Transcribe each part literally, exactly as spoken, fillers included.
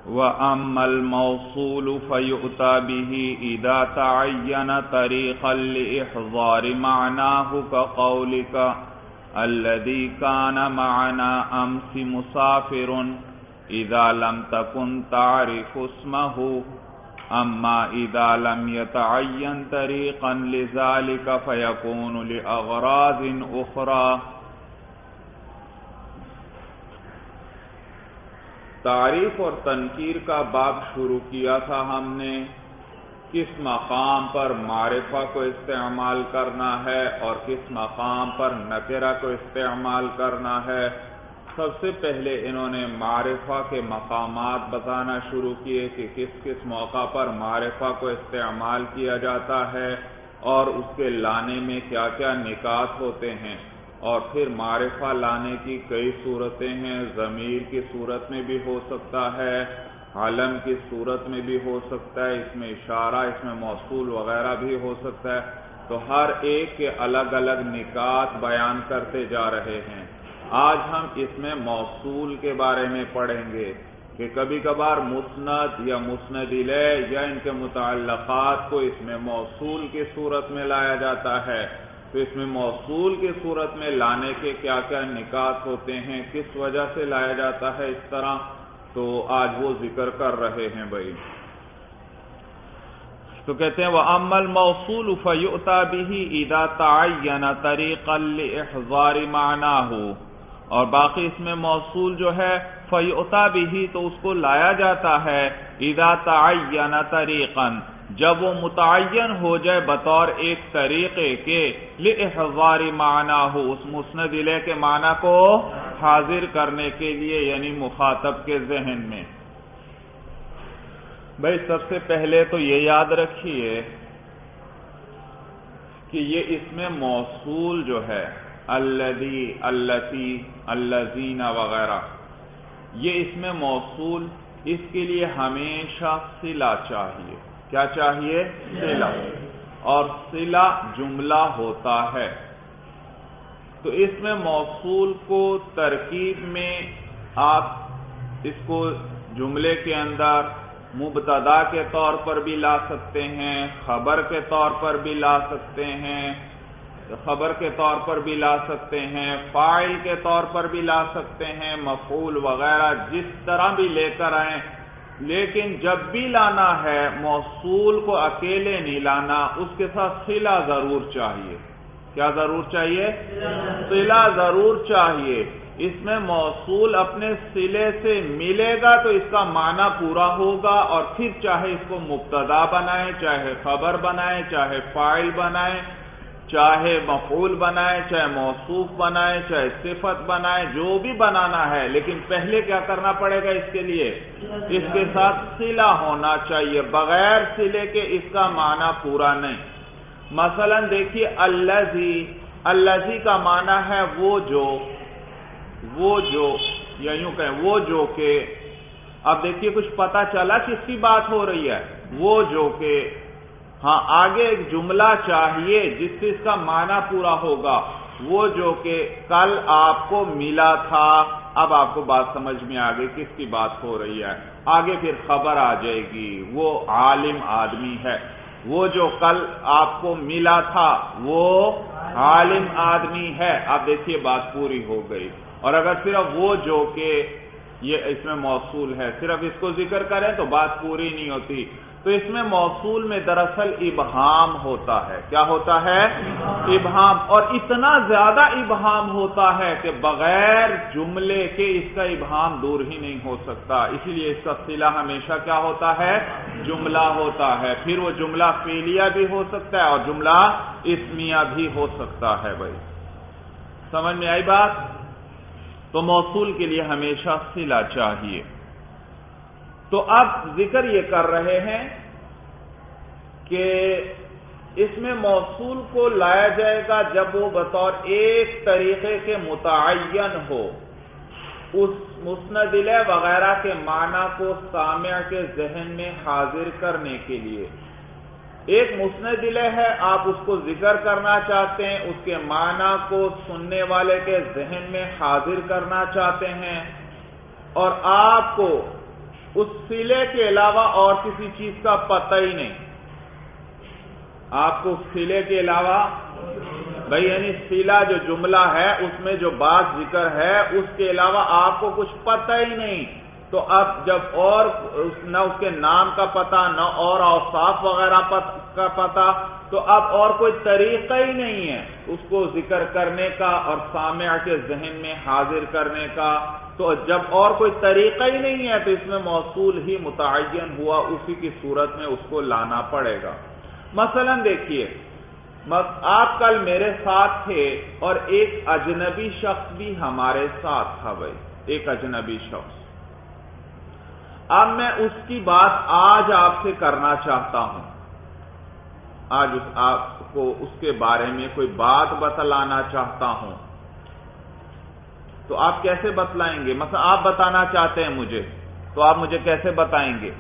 وَأَمَّا الْمَوْصُولُ فَيُؤْتَى بِهِ إِذَا تَعَيَّنَ طَرِيقًا لِإِحْضَارِ مَعْنَاهُ كَقَوْلِكَ الَّذِي كَانَ مَعَنَا أَمْسِ مُسَافِرٌ إِذَا لَمْ تَكُنْ تَعْرِفُ اسْمَهُ. أَمَّا إِذَا لَمْ يَتَعَيَّنْ طَرِيقًا لِذَلِكَ فَيَكُونُ لِأَغْرَاضٍ أُخْرَى. تعریف اور تنکیر کا باب شروع کیا تھا ہم نے. کس مقام پر معرفہ کو استعمال کرنا ہے اور کس مقام پر نکرہ کو استعمال کرنا ہے. سب سے پہلے انہوں نے معرفہ کے مقامات بتانا شروع کیے کہ کس کس موقع پر معرفہ کو استعمال کیا جاتا ہے اور اس کے لانے میں کیا کیا نکات ہوتے ہیں. اور پھر معرفہ لانے کی کئی صورتیں ہیں. ضمیر کی صورت میں بھی ہو سکتا ہے، علم کی صورت میں بھی ہو سکتا ہے، اس میں اشارہ، اس میں موصول وغیرہ بھی ہو سکتا ہے. تو ہر ایک کے الگ الگ نکات بیان کرتے جا رہے ہیں. آج ہم اس میں موصول کے بارے میں پڑھیں گے کہ کبھی کبھار مسند یا مسند الیہ یا ان کے متعلقات کو اس میں موصول کی صورت میں لایا جاتا ہے. تو اس میں موصول کی صورت میں لانے کے کیا کیا نکات ہوتے ہیں، کس وجہ سے لایا جاتا ہے اس طرح، تو آج وہ ذکر کر رہے ہیں بھائی. تو کہتے ہیں وَأَمَّا الْمَوْصُولُ فَيُؤْتَى بِهِ إِذَا تَعَيَّنَ طَرِيقًا لِإِحْضَارِ مَعْنَاهُ. اور باقی اس میں موصول جو ہے فَيُؤْتَى بِهِ تو اس کو لایا جاتا ہے إِذَا تَعَيَّنَ طَرِيقًا جب وہ متعین ہو جائے بطور ایک طریقے کے لِإِحْضَارِ مَعْنَاهُ اس مسند الیہ کے معنی کو حاضر کرنے کے لیے، یعنی مخاطب کے ذہن میں. بھائی سب سے پہلے تو یہ یاد رکھیے کہ یہ اس میں موصول جو ہے الذی، اللتی، الذین وغیرہ، یہ اس میں موصول، اس کے لیے ہمیشہ صلہ چاہیے. کیا چاہیے؟ صلہ. اور صلہ جملہ ہوتا ہے. تو اس میں موصول کو ترکیب میں آپ اس کو جملے کے اندر مبتدا کے طور پر بھی لا سکتے ہیں، خبر کے طور پر بھی لا سکتے ہیں، خبر کے طور پر بھی لا سکتے ہیں، فاعل کے طور پر بھی لا سکتے ہیں، مفعول وغیرہ جس طرح بھی لے کر آئیں. لیکن جب بھی لانا ہے موصول کو اکیلے نہیں لانا، اس کے ساتھ صلہ ضرور چاہیے. کیا ضرور چاہیے؟ صلہ ضرور چاہیے. اس میں موصول اپنے صلے سے ملے گا تو اس کا معنی پورا ہوگا، اور پھر چاہے اس کو مبتدا بنائیں، چاہے خبر بنائیں، چاہے فاعل بنائیں، چاہے مفعول بنائیں، چاہے موصوف بنائیں، چاہے صفت بنائیں، جو بھی بنانا ہے. لیکن پہلے کیا کرنا پڑے گا اس کے لیے؟ اس کے ساتھ صلہ ہونا چاہیے. بغیر صلے کے اس کا معنی پورا نہیں. مثلا دیکھیے الذی، الذی کا معنی ہے وہ جو، وہ جو، یا یوں کہیں وہ جو کہ. اب دیکھیے کچھ پتہ چلا کس کی بات ہو رہی ہے؟ وہ جو کہ. ہاں آگے ایک جملہ چاہیے جس سے اس کا معنی پورا ہوگا. وہ جو کہ کل آپ کو ملا تھا. اب آپ کو بات سمجھ میں آگے کس کی بات ہو رہی ہے. آگے پھر خبر آ جائے گی، وہ عالم آدمی ہے. وہ جو کل آپ کو ملا تھا وہ عالم آدمی ہے. اب دیکھیے بات پوری ہو گئی. اور اگر صرف وہ جو کہ یہ اس میں موصول ہے صرف اس کو ذکر کریں تو بات پوری نہیں ہوتی. تو اس میں موصول میں دراصل ابہام ہوتا ہے. کیا ہوتا ہے؟ ابہام. اور اتنا زیادہ ابہام ہوتا ہے کہ بغیر جملے کے اس کا ابہام دور ہی نہیں ہو سکتا. اسی لیے اس کا صلہ ہمیشہ کیا ہوتا ہے؟ جملہ ہوتا ہے. پھر وہ جملہ فعلیہ بھی ہو سکتا ہے اور جملہ اسمیہ بھی ہو سکتا ہے. بھائی سمجھ میں آئی بات؟ تو موصول کے لیے ہمیشہ صلہ چاہیے. تو اب ذکر یہ کر رہے ہیں کہ اس میں موصول کو لایا جائے گا جب وہ بطور ایک طریقے کے متعین ہو. اس مسند الیہ وغیرہ کے معنی کو سامع کے ذہن میں حاضر کرنے کے لیے. ایک مسند الیہ ہے، آپ اس کو ذکر کرنا چاہتے ہیں، اس کے معنی کو سننے والے کے ذہن میں حاضر کرنا چاہتے ہیں، اور آپ کو اس صلے کے علاوہ اور کسی چیز کا پتہ ہی نہیں. آپ کو صلے کے علاوہ بھائی یعنی صلہ جو جملہ ہے اس میں جو بات ذکر ہے اس کے علاوہ آپ کو کچھ پتہ ہی نہیں. تو اب جب اور نہ اس کے نام کا پتہ نہ اور اوصاف وغیرہ کا پتہ تو اب اور کوئی طریقہ ہی نہیں ہے اس کو ذکر کرنے کا اور سامع کے ذہن میں حاضر کرنے کا. تو جب اور کوئی طریقہ ہی نہیں ہے تو اس میں موصول ہی متعین ہوا, اسی کی صورت میں اس کو لانا پڑے گا. مثلا دیکھیے آپ کل میرے ساتھ تھے اور ایک اجنبی شخص بھی ہمارے ساتھ تھا. بھائی ایک اجنبی شخص, اب میں اس کی بات آج آپ سے کرنا چاہتا ہوں, آج آپ کو اس کے بارے میں کوئی بات بتلانا چاہتا ہوں, تو آپ کیسے بتلائیں گے؟ مثلا آپ بتانا چاہتے ہیں مجھے تو آپ مجھے کیسے بتائیں گے؟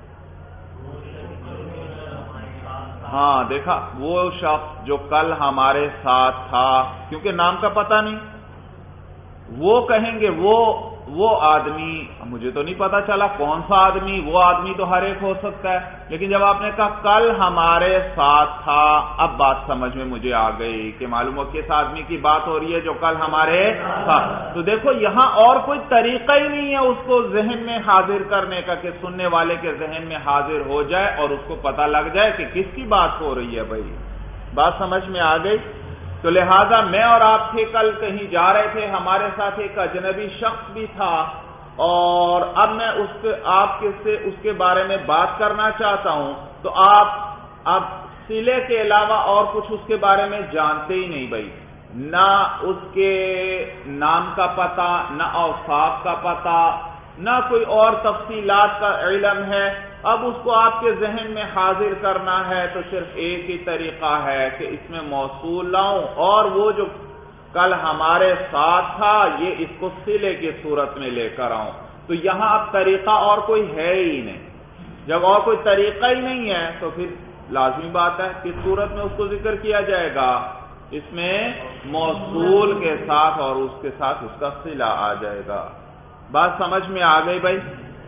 ہاں دیکھا, وہ شخص جو کل ہمارے ساتھ تھا, کیونکہ نام کا پتہ نہیں, وہ کہیں گے وہ وہ آدمی, مجھے تو نہیں پتا چلا کون سا آدمی, وہ آدمی تو ہر ایک ہو سکتا ہے. لیکن جب آپ نے کہا کل ہمارے ساتھ تھا, اب بات سمجھ میں مجھے آ گئی کہ معلوم ہو کس آدمی کی بات ہو رہی ہے جو کل ہمارے ساتھ. تو دیکھو یہاں اور کوئی طریقہ ہی نہیں ہے اس کو ذہن میں حاضر کرنے کا کہ سننے والے کے ذہن میں حاضر ہو جائے اور اس کو پتہ لگ جائے کہ کس کی بات ہو رہی ہے. بھائی بات سمجھ میں آ گئی. تو لہذا میں اور آپ تھے کل کہیں جا رہے تھے, ہمارے ساتھ ایک اجنبی شخص بھی تھا, اور اب میں اس کے آپ کے سے اس کے بارے میں بات کرنا چاہتا ہوں. تو آپ اب صلے کے علاوہ اور کچھ اس کے بارے میں جانتے ہی نہیں. بھائی نہ اس کے نام کا پتہ, نہ اوصاف کا پتہ, نہ کوئی اور تفصیلات کا علم ہے. اب اس کو آپ کے ذہن میں حاضر کرنا ہے تو صرف ایک ہی طریقہ ہے کہ اس میں موصول لاؤں اور وہ جو کل ہمارے ساتھ تھا یہ اس کو صلے کی صورت میں لے کر آؤں. تو یہاں اب طریقہ اور کوئی ہے ہی نہیں. جب اور کوئی طریقہ ہی نہیں ہے تو پھر لازمی بات ہے کس صورت میں اس کو ذکر کیا جائے گا, اس میں موصول کے ساتھ اور اس کے ساتھ اس کا صلہ آ جائے گا. بات سمجھ میں آ گئی بھائی؟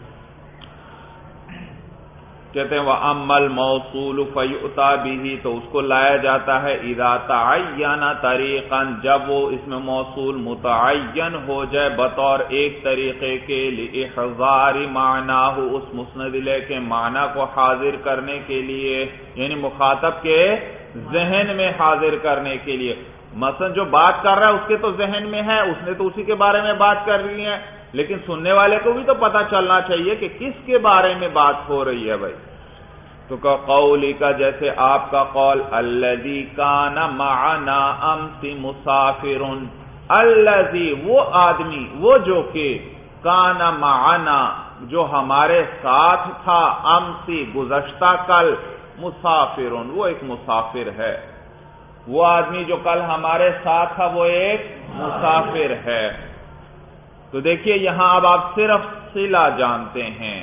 کہتے ہیں وَأَمَّا الْمَوْصُولُ فَيُؤْتَى بِهِ, تو اس کو لایا جاتا ہے اِذَا تَعَيَّنَ طَرِيقًا, جب وہ اس میں موصول متعین ہو جائے بطور ایک طریقے کے, لِإِحْضَارِ مَعْنَاهُ, اس مسند لے کے معنی کو حاضر کرنے کے لیے, یعنی مخاطب کے ذہن میں حاضر کرنے کے لیے. مثلا جو بات کر رہا ہے اس کے تو ذہن میں ہے, اس نے تو اسی کے بارے میں بات کر رہی ہے, لیکن سننے والے کو بھی تو پتا چلنا چاہیے کہ کس کے بارے میں بات ہو رہی ہے. بھائی تو کا قولی کا, جیسے آپ کا قول, الذی کان معنا امس مسافر, الذی وہ آدمی, وہ جو کہ کان معنا جو ہمارے ساتھ تھا, امسی گزشتہ کل, مسافر وہ ایک مسافر ہے. وہ آدمی جو کل ہمارے ساتھ تھا وہ ایک مسافر ہے. تو دیکھیے یہاں اب آپ صرف صلہ جانتے ہیں,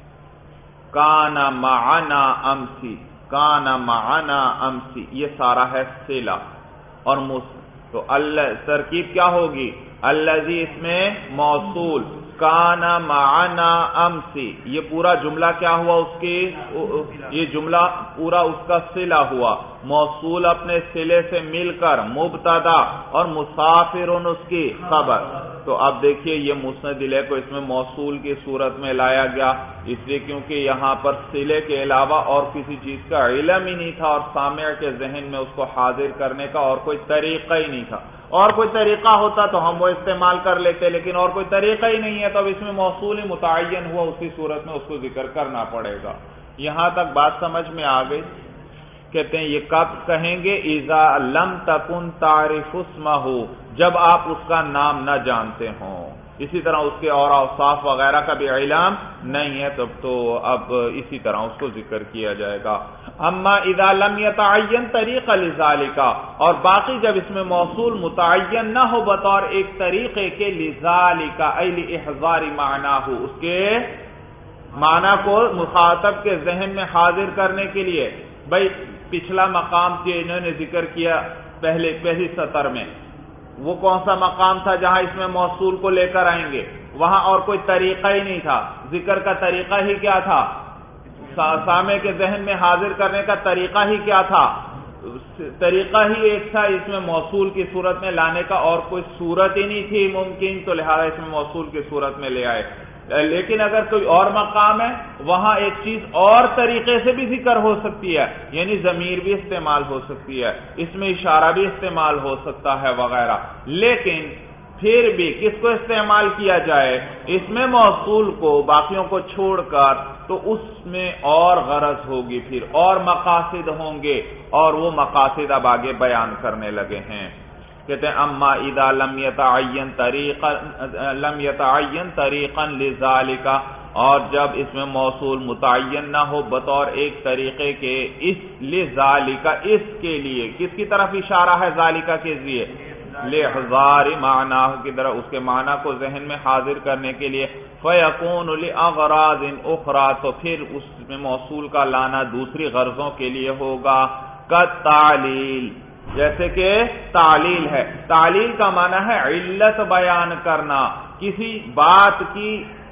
کان معنا امسی, کان معنا امسی, یہ سارا ہے صلہ. اور تو اللہ ترکیب کیا ہوگی, الذی اس میں موصول, کان معنا امسی, یہ پورا جملہ کیا ہوا اس کی, یہ جملہ پورا اس کا صلہ ہوا. موصول اپنے صلے سے مل کر مبتدا اور مسافر اس کی خبر. تو اب دیکھیے یہ مسند الیہ کو اس میں موصول کی صورت میں لایا گیا, اس لیے کیونکہ یہاں پر صلے کے علاوہ اور کسی چیز کا علم ہی نہیں تھا اور سامع کے ذہن میں اس کو حاضر کرنے کا اور کوئی طریقہ ہی نہیں تھا. اور کوئی طریقہ ہوتا تو ہم وہ استعمال کر لیتے, لیکن اور کوئی طریقہ ہی نہیں ہے, تو اب اس میں موصول ہی متعین ہوا, اسی صورت میں اس کو ذکر کرنا پڑے گا. یہاں تک بات سمجھ میں آ گئی. کہتے ہیں یہ کب کہیں گے, اذا لم تکن تعرف اسمہ, جب آپ اس کا نام نہ جانتے ہوں. اسی طرح اس کے اور اوصاف وغیرہ کا بھی علم نہیں ہے, تب تو اب اسی طرح اس کو ذکر کیا جائے گا. اما اذا لم يتعین طریق لذالک, اور باقی جب اس میں موصول متعین نہ ہو بطور ایک طریقے کے, لذالک ای لاحضار معناہ, اس کے معنی کو مخاطب کے ذہن میں حاضر کرنے کے لیے. بھائی پچھلا مقام کے انہوں نے ذکر کیا پہلے پہلی سطر میں, وہ کون سا مقام تھا جہاں اس میں موصول کو لے کر آئیں گے؟ وہاں اور کوئی طریقہ ہی نہیں تھا، ذکر کا طریقہ ہی کیا تھا؟ سامع کے ذہن میں حاضر کرنے کا طریقہ ہی کیا تھا؟ طریقہ ہی ایک تھا، اس میں موصول کی صورت میں لانے کا اور کوئی صورت ہی نہیں تھی ممکن، تو لہذا اس میں موصول کی صورت میں لے آئے۔ لیکن اگر کوئی اور مقام ہے وہاں ایک چیز اور طریقے سے بھی ذکر ہو سکتی ہے، یعنی ضمیر بھی استعمال ہو سکتی ہے، اس میں اشارہ بھی استعمال ہو سکتا ہے وغیرہ، لیکن پھر بھی کس کو استعمال کیا جائے؟ اس میں موصول کو، باقیوں کو چھوڑ کر، تو اس میں اور غرض ہوگی، پھر اور مقاصد ہوں گے، اور وہ مقاصد اب آگے بیان کرنے لگے ہیں۔ کہتے ہیں اما اذا لم يتعین طریقا لم يتعین طریقا لذالک، اور جب اس میں موصول متعین نہ ہو بطور ایک طریقے کے، اس لذالک، اس کے لیے، کس کی طرف اشارہ ہے ذالک کے لیے؟ لِحْضَارِ مَعْنَاهُ کی طرح، اس کے معنی کو ذہن میں حاضر کرنے کے لیے، فَيَكُونُ لِأَغْرَاضٍ أُخْرَى، تو پھر اس میں موصول کا لانا دوسری غرضوں کے لیے ہوگا، کالتعلیل، جیسے کہ تعلیل ہے۔ تعلیل کا معنی ہے علت بیان کرنا، کسی بات کی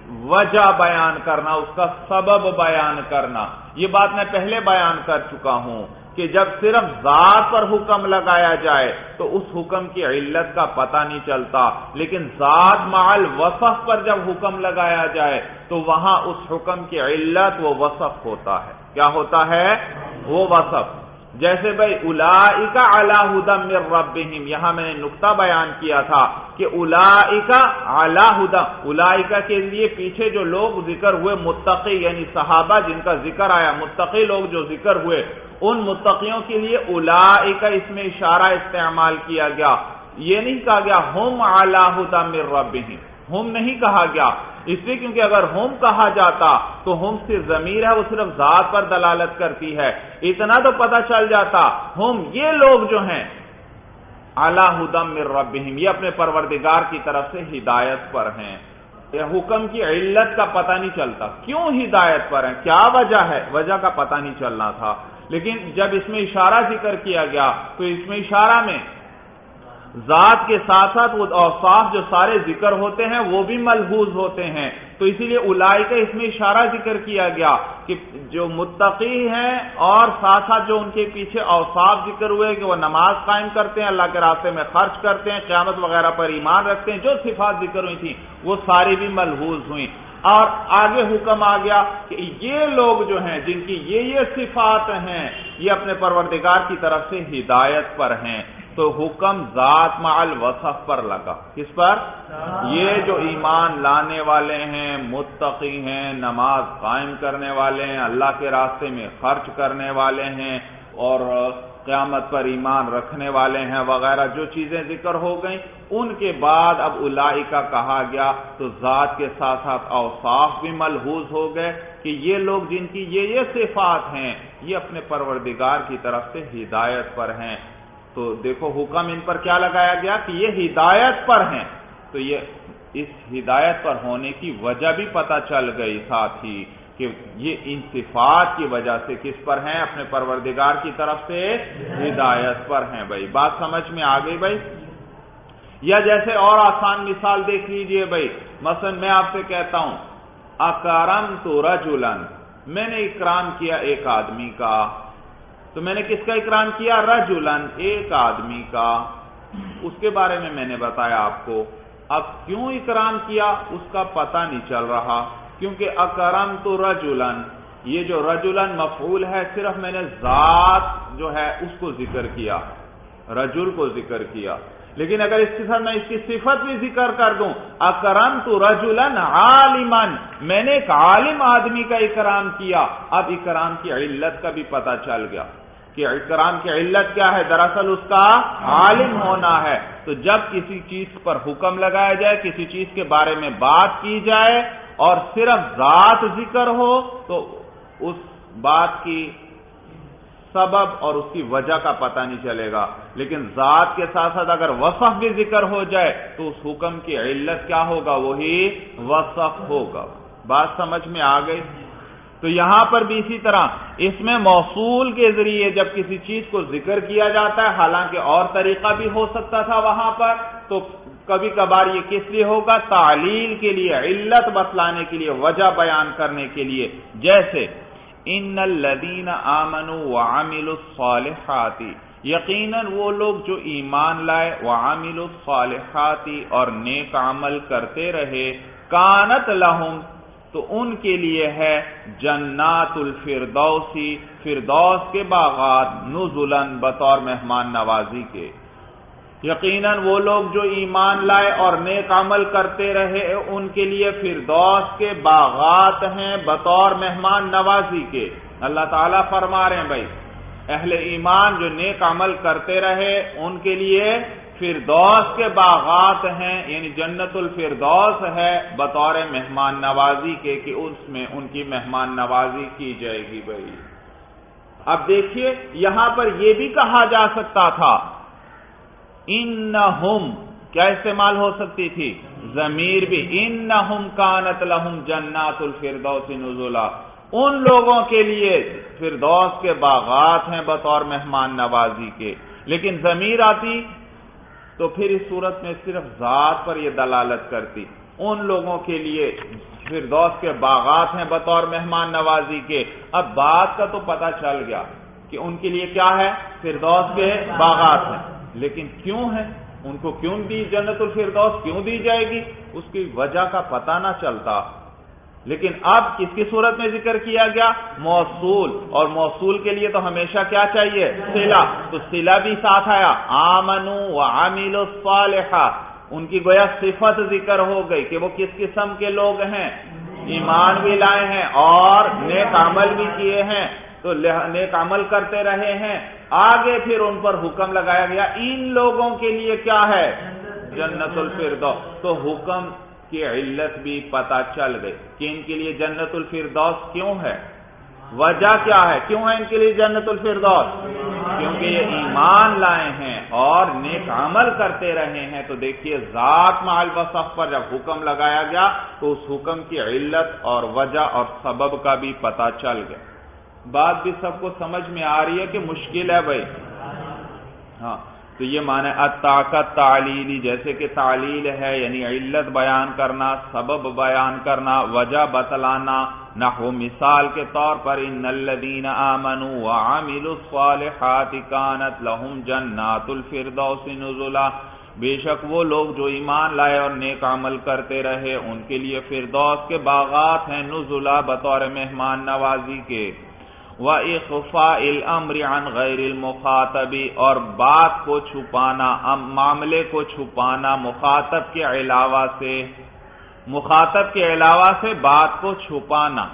وجہ بیان کرنا، اس کا سبب بیان کرنا۔ یہ بات میں پہلے بیان کر چکا ہوں کہ جب صرف ذات پر حکم لگایا جائے تو اس حکم کی علت کا پتہ نہیں چلتا، لیکن ذات مع الوصف پر جب حکم لگایا جائے تو وہاں اس حکم کی علت وہ وصف ہوتا ہے۔ کیا ہوتا ہے؟ وہ وصف۔ جیسے بھائی اولئک علی ھدی من ربہم، یہاں میں نے نقطہ بیان کیا تھا کہ اولئک علی ھدی، اولئک کے لیے پیچھے جو لوگ ذکر ہوئے متقی، یعنی صحابہ جن کا ذکر آیا، متقی لوگ جو ذکر ہوئے، ان متقیوں کے لیے اولئک اس میں اشارہ استعمال کیا گیا، یہ نہیں کہا گیا ہم علی ھدی من ربہم، ہم نہیں کہا گیا، اس لیے کیونکہ اگر ہم کہا جاتا تو ہم سے ضمیر ہے وہ صرف ذات پر دلالت کرتی ہے، اتنا تو پتہ چل جاتا ہم یہ لوگ جو ہیں علی ھدی من ربہم، یہ اپنے پروردگار کی طرف سے ہدایت پر ہیں۔ یہ حکم کی علت کا پتہ نہیں چلتا، کیوں ہدایت پر ہیں، کیا وجہ ہے، وجہ کا پتہ نہیں چلنا تھا، لیکن جب اس میں اشارہ ذکر کیا گیا تو اس میں اشارہ میں ذات کے ساتھ ساتھ وہ اوصاف جو سارے ذکر ہوتے ہیں وہ بھی ملحوظ ہوتے ہیں، تو اسی لیے اولئک اس میں اشارہ ذکر کیا گیا کہ جو متقی ہیں اور ساتھ ساتھ جو ان کے پیچھے اوصاف ذکر ہوئے کہ وہ نماز قائم کرتے ہیں، اللہ کے راستے میں خرچ کرتے ہیں، قیامت وغیرہ پر ایمان رکھتے ہیں، جو صفات ذکر ہوئی تھیں وہ ساری بھی ملحوظ ہوئیں۔ اور آگے حکم آ گیا کہ یہ لوگ جو ہیں جن کی یہ یہ صفات ہیں یہ اپنے پروردگار کی طرف سے ہدایت پر ہیں، تو حکم ذات مع الوصف پر لگا، کس پر؟ یہ جو ایمان لانے والے ہیں، متقی ہیں، نماز قائم کرنے والے ہیں، اللہ کے راستے میں خرچ کرنے والے ہیں اور قیامت پر ایمان رکھنے والے ہیں وغیرہ جو چیزیں ذکر ہو گئیں، ان کے بعد اب اولئک کہا گیا تو ذات کے ساتھ ساتھ اوصاف بھی ملحوظ ہو گئے کہ یہ لوگ جن کی یہ یہ صفات ہیں یہ اپنے پروردگار کی طرف سے ہدایت پر ہیں، تو دیکھو حکم ان پر کیا لگایا گیا کہ یہ ہدایت پر ہیں، تو یہ اس ہدایت پر ہونے کی وجہ بھی پتہ چل گئی ساتھ ہی کہ یہ ان صفات کی وجہ سے کس پر ہیں؟ اپنے پروردگار کی طرف سے ہدایت پر ہیں۔ بھائی بات سمجھ میں آ گئی بھائی؟ یا جیسے اور آسان مثال دیکھ لیجئے بھائی، مثلا میں آپ سے کہتا ہوں اکرمت رجلا، میں نے اکرام کیا ایک آدمی کا، تو میں نے کس کا اکرام کیا؟ رجلا، ایک آدمی کا، اس کے بارے میں میں نے بتایا آپ کو۔ اب کیوں اکرام کیا اس کا پتہ نہیں چل رہا، کیونکہ اکرمت رجلا، یہ جو رجلا مفعول ہے صرف میں نے ذات جو ہے اس کو ذکر کیا، رجل کو ذکر کیا، لیکن اگر اس کے ساتھ میں اس کی صفت بھی ذکر کر دوں اکرمت رجلا عالما، میں نے ایک عالم آدمی کا اکرام کیا، اب اکرام کی علت کا بھی پتہ چل گیا کہ اکرام کی علت کیا ہے، دراصل اس کا عالم ہونا ہے۔ تو جب کسی چیز پر حکم لگایا جائے، کسی چیز کے بارے میں بات کی جائے اور صرف ذات ذکر ہو تو اس بات کی سبب اور اس کی وجہ کا پتہ نہیں چلے گا، لیکن ذات کے ساتھ ساتھ اگر وصف بھی ذکر ہو جائے تو اس حکم کی علت کیا ہوگا؟ وہی وصف ہوگا۔ بات سمجھ میں آ گئی؟ تو یہاں پر بھی اسی طرح اس میں موصول کے ذریعے جب کسی چیز کو ذکر کیا جاتا ہے، حالانکہ اور طریقہ بھی ہو سکتا تھا وہاں پر، تو کبھی کبھار یہ کس لیے ہوگا؟ تعلیل کے لیے، علت بتلانے کے لیے، وجہ بیان کرنے کے لیے. جیسے ان الذین آمنوا وعملوا الصالحات، یقیناً وہ لوگ جو ایمان لائے، وعملوا الصالحات اور نیک عمل کرتے رہے، کانت لہم تو ان کے لیے ہے جنات الفردوسی، فردوس کے باغات، نزلاً بطور مہمان نوازی کے. یقیناً وہ لوگ جو ایمان لائے اور نیک عمل کرتے رہے ان کے لیے فردوس کے باغات ہیں بطور مہمان نوازی کے. اللہ تعالیٰ فرما رہے ہیں بھائی اہل ایمان جو نیک عمل کرتے رہے ان کے لیے فردوس کے باغات ہیں، یعنی جنت الفردوس ہے بطور مہمان نوازی کے، کہ اس میں ان کی مہمان نوازی کی جائے گی. بھائی اب دیکھیے یہاں پر یہ بھی کہا جا سکتا تھا انہم، کیا استعمال ہو سکتی تھی؟ ضمیر بھی. انہم کانت لہم جنات الفردوس نزلا، ان لوگوں کے لیے فردوس کے باغات ہیں بطور مہمان نوازی کے. لیکن ضمیر آتی تو پھر اس صورت میں صرف ذات پر یہ دلالت کرتی. ان لوگوں کے لیے فردوس کے باغات ہیں بطور مہمان نوازی کے. اب بات کا تو پتہ چل گیا کہ ان کے لیے کیا ہے؟ فردوس کے باغات ہیں. لیکن کیوں ہے؟ ان کو کیوں دی جنت الفردوس کیوں دی جائے گی؟ اس کی وجہ کا پتہ نہ چلتا. لیکن اب کس کی صورت میں ذکر کیا گیا؟ موصول. اور موصول کے لیے تو ہمیشہ کیا چاہیے؟ صلہ. تو صلہ بھی ساتھ آیا، آمنوا وعملوا الصالحات. ان کی گویا صفت ذکر ہو گئی کہ وہ کس قسم کے لوگ ہیں، ایمان بھی لائے ہیں اور نیک عمل بھی کیے ہیں، تو نیک عمل کرتے رہے ہیں. آگے پھر ان پر حکم لگایا گیا ان لوگوں کے لیے کیا ہے؟ جنت الفردوس. تو حکم کی علت بھی پتہ چل گئی کہ ان کے لیے جنت الفردوس کیوں ہے، وجہ کیا ہے، کیوں ہے ان کے لیے جنت الفردوس؟ کیونکہ یہ ایمان لائے ہیں اور نیک عمل کرتے رہے ہیں. تو دیکھیے ذات مع الوصف پر جب حکم لگایا گیا تو اس حکم کی علت اور وجہ اور سبب کا بھی پتہ چل گیا. بات بھی سب کو سمجھ میں آ رہی ہے کہ مشکل ہے بھائی؟ ہاں. تو یہ معنی الطاقت تعلیلی، جیسے کہ تعلیل ہے یعنی علت بیان کرنا، سبب بیان کرنا، وجہ بتلانا. نحو مثال کے طور پر ان الذین آمنوا وعملوا الصالحات کانت لہم جنات الفردوس نزلا، بے شک وہ لوگ جو ایمان لائے اور نیک عمل کرتے رہے ان کے لیے فردوس کے باغات ہیں نزلا بطور مہمان نوازی کے. وَإِخْفَاءِ الْأَمْرِ عَنْ غَيْرِ الْمُخَاطَبِ، اور بات کو چھپانا، معاملے کو چھپانا مخاطب کے علاوہ سے، مخاطب کے علاوہ سے بات کو چھپانا.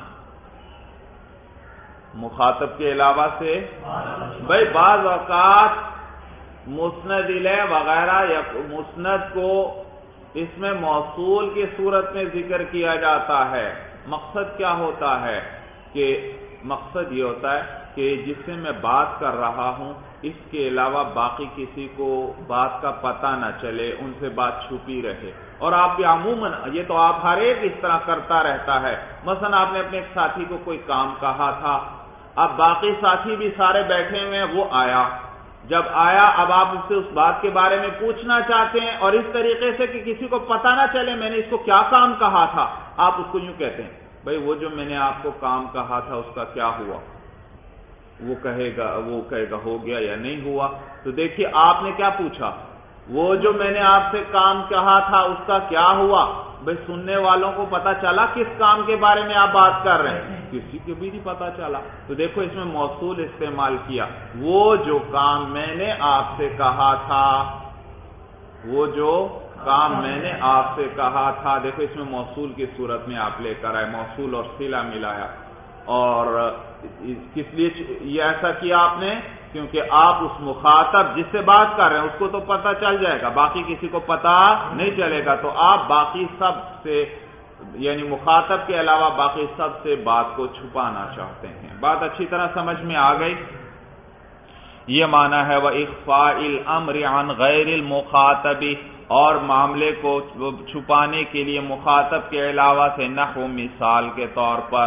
مخاطب کے علاوہ سے بھائی بعض اوقات مسند الیہ وغیرہ یا مسند کو اس میں موصول کی صورت میں ذکر کیا جاتا ہے. مقصد کیا ہوتا ہے کہ مقصد یہ ہوتا ہے کہ جس سے میں بات کر رہا ہوں اس کے علاوہ باقی کسی کو بات کا پتہ نہ چلے، ان سے بات چھپی رہے. اور آپ بھی عموماً یہ تو آپ ہر ایک اس طرح کرتا رہتا ہے. مثلا آپ نے اپنے ایک ساتھی کو کوئی کام کہا تھا، اب باقی ساتھی بھی سارے بیٹھے ہوئے ہیں، وہ آیا. جب آیا اب آپ اس سے اس بات کے بارے میں پوچھنا چاہتے ہیں اور اس طریقے سے کہ کسی کو پتہ نہ چلے میں نے اس کو کیا کام کہا تھا. آپ اس کو یوں کہتے ہیں بھئی وہ جو میں نے آپ کو کام کہا تھا اس کا کیا ہوا؟ وہ کہے گا وہ کہے گا ہو گیا یا نہیں ہوا. تو دیکھیے آپ نے کیا پوچھا، وہ جو میں نے آپ سے کام کہا تھا اس کا کیا ہوا؟ بھئی سننے والوں کو پتا چلا کس کام کے بارے میں آپ بات کر رہے ہیں؟ کسی کو بھی نہیں پتا چلا. تو دیکھو اس میں موصول استعمال کیا، وہ جو کام میں نے آپ سے کہا تھا، وہ جو کام میں نے آپ سے کہا تھا. دیکھو اس میں موصول کی صورت میں آپ لے کر آئے، موصول اور صلہ ملایا. اور کس لیے یہ ایسا کیا آپ نے؟ کیونکہ آپ اس مخاطب جس سے بات کر رہے ہیں اس کو تو پتہ چل جائے گا، باقی کسی کو پتہ نہیں چلے گا. تو آپ باقی سب سے یعنی مخاطب کے علاوہ باقی سب سے بات کو چھپانا چاہتے ہیں. بات اچھی طرح سمجھ میں آ گئی؟ یہ معنی ہے وَإِخْفَاءِ الْأَمْرِ عَنْ غَيْرِ الْمُخَاطَبِ، اور معاملے کو چھپانے کے لیے مخاطب کے علاوہ سے. نحو مثال کے طور پر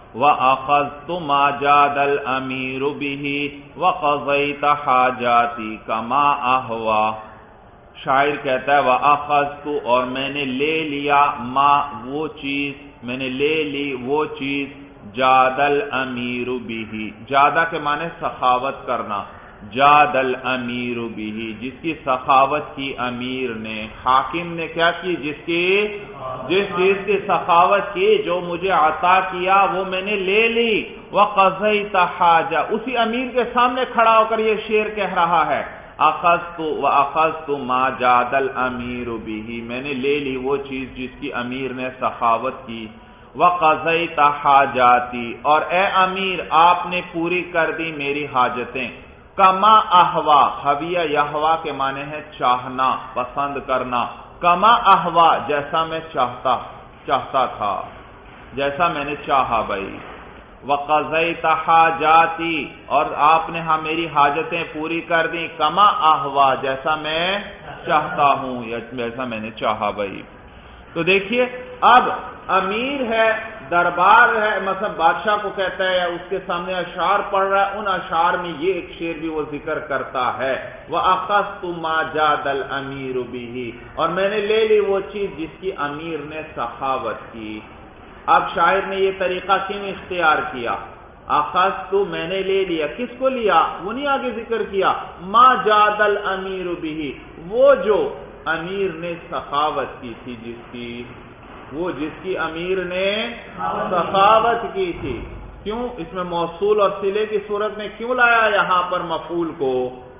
وَأَخَذْتُ مَا جَادَ الْأَمِيرُ بِهِ وَقَضَيْتَ حَاجَاتِي كَمَا أَهْوَى. شاعر کہتا ہے وَأَخَذْتُ اور میں نے لے لیا ما وہ چیز میں نے لے لی وہ چیز جاد الامیر بہ جادہ کے معنی سخاوت کرنا جاد الامیر بہ جس کی سخاوت کی امیر نے حاکم نے کیا کی جس کی جس چیز کی سخاوت کی جو مجھے عطا کیا وہ میں نے لے لی وقضیت حاجہ اسی امیر کے سامنے کھڑا ہو کر یہ شعر کہہ رہا ہے اخذت واخذت ما جاد الامیر بہ میں نے لے لی وہ چیز جس کی امیر نے سخاوت کی وقضیت حاجاتی اور اے امیر آپ نے پوری کر دی میری حاجتیں کما احوا حویہ یحوا کے معنی ہے چاہنا پسند کرنا کما احوا جیسا میں چاہتا چاہتا تھا جیسا میں نے چاہا بھائی وقضیت حاجاتی اور آپ نے ہاں میری حاجتیں پوری کر دی کما احوا جیسا میں چاہتا ہوں یا جیسا میں نے چاہا بھائی. تو دیکھیے اب امیر ہے دربار ہے مثلا بادشاہ کو کہتا ہے یا اس کے سامنے اشعار پڑھ رہا ہے ان اشعار میں یہ ایک شعر بھی وہ ذکر کرتا ہے وَأَخَذْتُ مَا جَادَ الْأَمِيرُ بِهِ اور میں نے لے لی وہ چیز جس کی امیر نے سخاوت کی. اب شاعر نے یہ طریقہ کیوں اختیار کیا اخذت میں نے لے لیا کس کو لیا وہ نہیں آگے ذکر کیا ما جاد الامیر بہ وہ جو امیر نے سخاوت کی تھی جس کی وہ جس کی امیر نے سخاوت کی تھی. کیوں اس میں موصول اور صلے کی صورت میں کیوں لایا یہاں پر مفعول کو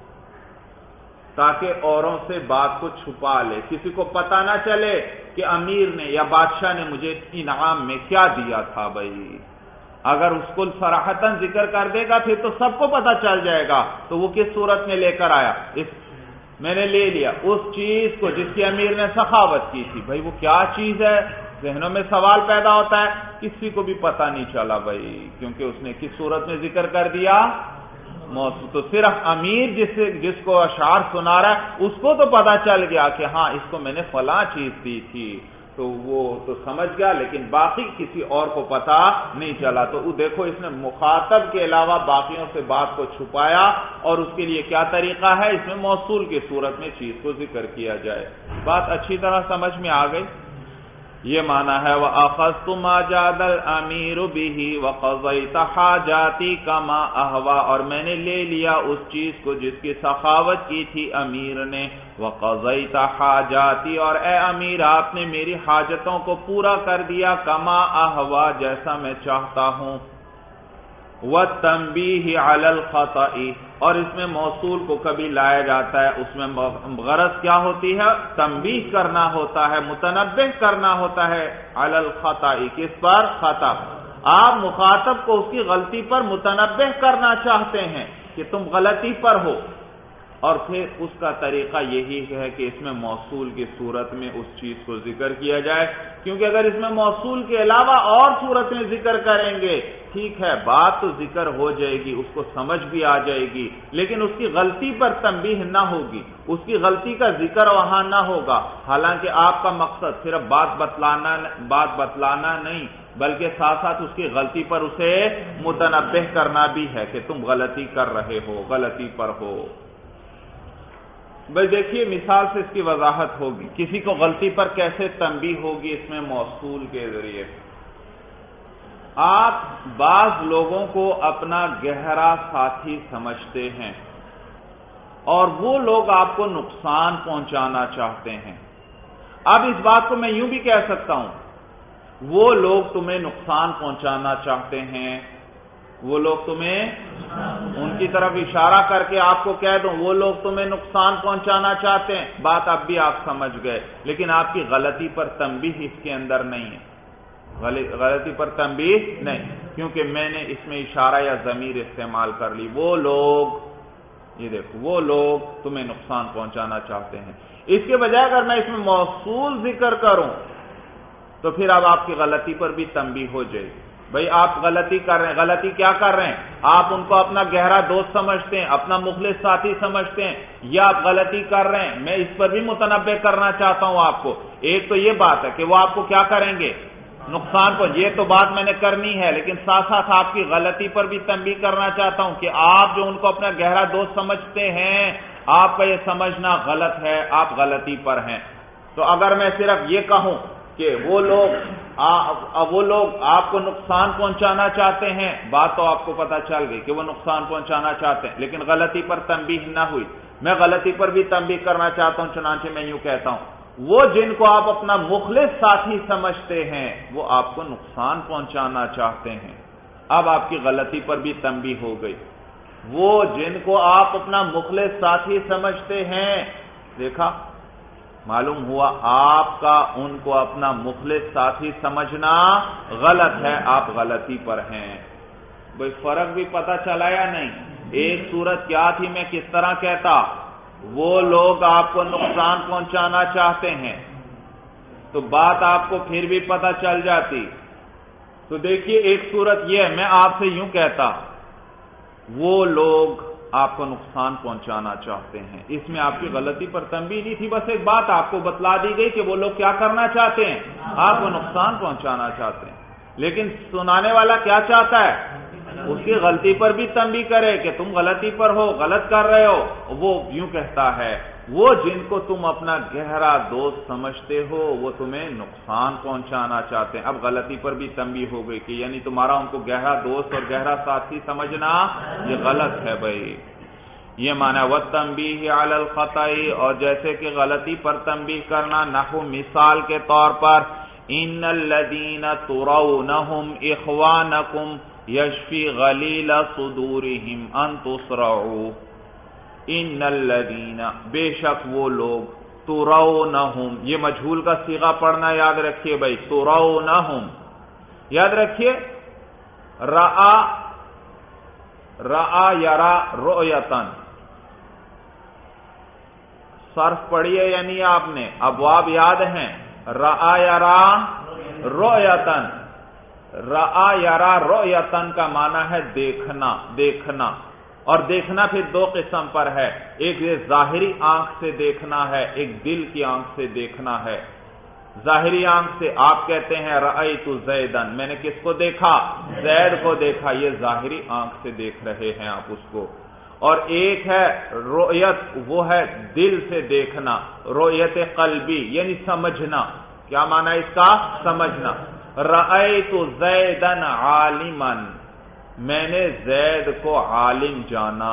تاکہ اوروں سے بات کو چھپا لے کسی کو پتہ نہ چلے کہ امیر نے یا بادشاہ نے مجھے انعام میں کیا دیا تھا بھائی. اگر اس کو صراحتاً ذکر کر دے گا پھر تو سب کو پتہ چل جائے گا تو وہ کس صورت میں لے کر آیا اس میں نے لے لیا اس چیز کو جس کی امیر نے سخاوت کی تھی. بھائی وہ کیا چیز ہے ذہنوں میں سوال پیدا ہوتا ہے کسی کو بھی پتہ نہیں چلا بھائی کیونکہ اس نے کس صورت میں ذکر کر دیا موصول. تو صرف امیر جس جس کو اشعار سنا رہا ہے اس کو تو پتہ چل گیا کہ ہاں اس کو میں نے فلاں چیز دی تھی تو وہ تو سمجھ گیا لیکن باقی کسی اور کو پتہ نہیں چلا. تو وہ دیکھو اس نے مخاطب کے علاوہ باقیوں سے بات کو چھپایا اور اس کے لیے کیا طریقہ ہے اس میں موصول کی صورت میں چیز کو ذکر کیا جائے. بات اچھی طرح سمجھ میں آ گئی. یہ معنی ہے وَأَخَذْتُ مَا جَادَ الْأَمِيرُ بِهِ وَقَضَيْتَ حَاجَاتِي كَمَا أَهْوَى اور میں نے لے لیا اس چیز کو جس کی سخاوت کی تھی امیر نے وَقَضَيْتَ حَاجَاتِي اور اے امیر آپ نے میری حاجتوں کو پورا کر دیا کما أَهْوَى جیسا میں چاہتا ہوں. وَالتَّنْبِيهِ عَلَى الْخَطَئِ اور اس میں موصول کو کبھی لایا جاتا ہے اس میں غرض کیا ہوتی ہے تنبیہ کرنا ہوتا ہے متنبہ کرنا ہوتا ہے علی الخطأ کس پر خطا. آپ مخاطب کو اس کی غلطی پر متنبہ کرنا چاہتے ہیں کہ تم غلطی پر ہو اور پھر اس کا طریقہ یہی ہے کہ اس میں موصول کی صورت میں اس چیز کو ذکر کیا جائے کیونکہ اگر اس میں موصول کے علاوہ اور صورت میں ذکر کریں گے ٹھیک ہے بات تو ذکر ہو جائے گی اس کو سمجھ بھی آ جائے گی لیکن اس کی غلطی پر تنبیہ نہ ہوگی اس کی غلطی کا ذکر وہاں نہ ہوگا. حالانکہ آپ کا مقصد صرف بات بتلانا بات بتلانا نہیں بلکہ ساتھ ساتھ اس کی غلطی پر اسے متنبہ کرنا بھی ہے کہ تم غلطی کر رہے ہو غلطی پر ہو. بھائی دیکھیے مثال سے اس کی وضاحت ہوگی کسی کو غلطی پر کیسے تنبیہ ہوگی اس میں موصول کے ذریعے. آپ بعض لوگوں کو اپنا گہرا ساتھی سمجھتے ہیں اور وہ لوگ آپ کو نقصان پہنچانا چاہتے ہیں. اب اس بات کو میں یوں بھی کہہ سکتا ہوں وہ لوگ تمہیں نقصان پہنچانا چاہتے ہیں وہ لوگ تمہیں ان کی طرف اشارہ کر کے آپ کو کہہ دوں وہ لوگ تمہیں نقصان پہنچانا چاہتے ہیں بات اب بھی آپ سمجھ گئے لیکن آپ کی غلطی پر تنبیہ اس کے اندر نہیں ہے غلطی پر تنبیہ نہیں کیونکہ میں نے اس میں اشارہ یا ضمیر استعمال کر لی. وہ لوگ یہ دیکھو وہ لوگ تمہیں نقصان پہنچانا چاہتے ہیں. اس کے بجائے اگر میں اس میں موصول ذکر کروں تو پھر اب آپ کی غلطی پر بھی تنبیہ ہو جائے گی. بھئی آپ غلطی کر رہے ہیں غلطی کیا کر رہے ہیں آپ ان کو اپنا گہرا دوست سمجھتے ہیں اپنا مخلص ساتھی سمجھتے ہیں یا آپ غلطی کر رہے ہیں میں اس پر بھی متنبہ کرنا چاہتا ہوں آپ کو. ایک تو یہ بات ہے کہ وہ آپ کو کیا کریں گے نقصان کو، یہ تو بات میں نے کرنی ہے، لیکن ساتھ ساتھ آپ کی غلطی پر بھی تنبیہ کرنا چاہتا ہوں کہ آپ جو ان کو اپنا گہرا دوست سمجھتے ہیں، آپ کا یہ سمجھنا غلط ہے، آپ غلطی پر ہیں۔ تو اگر میں صرف یہ کہوں کہ وہ لوگ آ, وہ لوگ آپ کو نقصان پہنچانا چاہتے ہیں، بات تو آپ کو پتہ چل گئی کہ وہ نقصان پہنچانا چاہتے ہیں، لیکن غلطی پر تنبیہ نہ ہوئی۔ میں غلطی پر بھی تنبیہ کرنا چاہتا ہوں، چنانچہ میں یوں کہتا ہوں، وہ جن کو آپ اپنا مخلص ساتھی سمجھتے ہیں وہ آپ کو نقصان پہنچانا چاہتے ہیں۔ اب آپ کی غلطی پر بھی تنبیہ ہو گئی۔ وہ جن کو آپ اپنا مخلص ساتھی سمجھتے ہیں، دیکھا معلوم ہوا آپ کا ان کو اپنا مخلص ساتھی سمجھنا غلط ہے، آپ غلطی پر ہیں۔ کوئی فرق بھی پتہ چلا یا نہیں؟ ایک صورت کیا تھی، میں کس طرح کہتا، وہ لوگ آپ کو نقصان پہنچانا چاہتے ہیں، تو بات آپ کو پھر بھی پتہ چل جاتی۔ تو دیکھیے ایک صورت یہ ہے، میں آپ سے یوں کہتا وہ لوگ آپ کو نقصان پہنچانا چاہتے ہیں، اس میں آپ کی غلطی پر تنبیہ نہیں تھی، بس ایک بات آپ کو بتلا دی گئی کہ وہ لوگ کیا کرنا چاہتے ہیں، آپ کو نقصان پہنچانا چاہتے ہیں۔ لیکن سنانے والا کیا چاہتا ہے، اس کی غلطی پر بھی تنبیہ کرے کہ تم غلطی پر ہو، غلط کر رہے ہو۔ وہ یوں کہتا ہے وہ جن کو تم اپنا گہرا دوست سمجھتے ہو وہ تمہیں نقصان پہنچانا چاہتے ہیں۔ اب غلطی پر بھی تنبیہ ہو گئی کہ یعنی تمہارا ان کو گہرا دوست اور گہرا ساتھی سمجھنا یہ غلط ہے بھائی، یہ معنی وَالتَّنبِيهِ عَلَى الْخَطَئِ، اور جیسے کہ غلطی پر تنبیہ کرنا، نحو مثال کے طور پر ان الذین ترونہم اخوانکم یشفی غلیل صدورہم ان تسرعوا، ان الذین بے شک وہ لوگ، ترونہم یہ مجہول کا صیغہ پڑھنا یاد رکھیے بھائی، ترونہم یاد رکھیے، رآ رآ یرا رؤیتن، صرف پڑھیے یعنی آپ نے، ابواب یاد ہیں، رآ یرا رؤیتن، رآ یرا رؤیتن کا معنی ہے دیکھنا، دیکھنا، اور دیکھنا پھر دو قسم پر ہے، ایک یہ ظاہری آنکھ سے دیکھنا ہے، ایک دل کی آنکھ سے دیکھنا ہے۔ ظاہری آنکھ سے آپ کہتے ہیں رأیت زیدن، میں نے کس کو دیکھا، زید کو دیکھا، یہ ظاہری آنکھ سے دیکھ رہے ہیں آپ اس کو۔ اور ایک ہے رؤیت، وہ ہے دل سے دیکھنا، رؤیت قلبی یعنی سمجھنا، کیا معنی اس کا، سمجھنا۔ رأیت زیدن عالما، میں نے زید کو عالم جانا،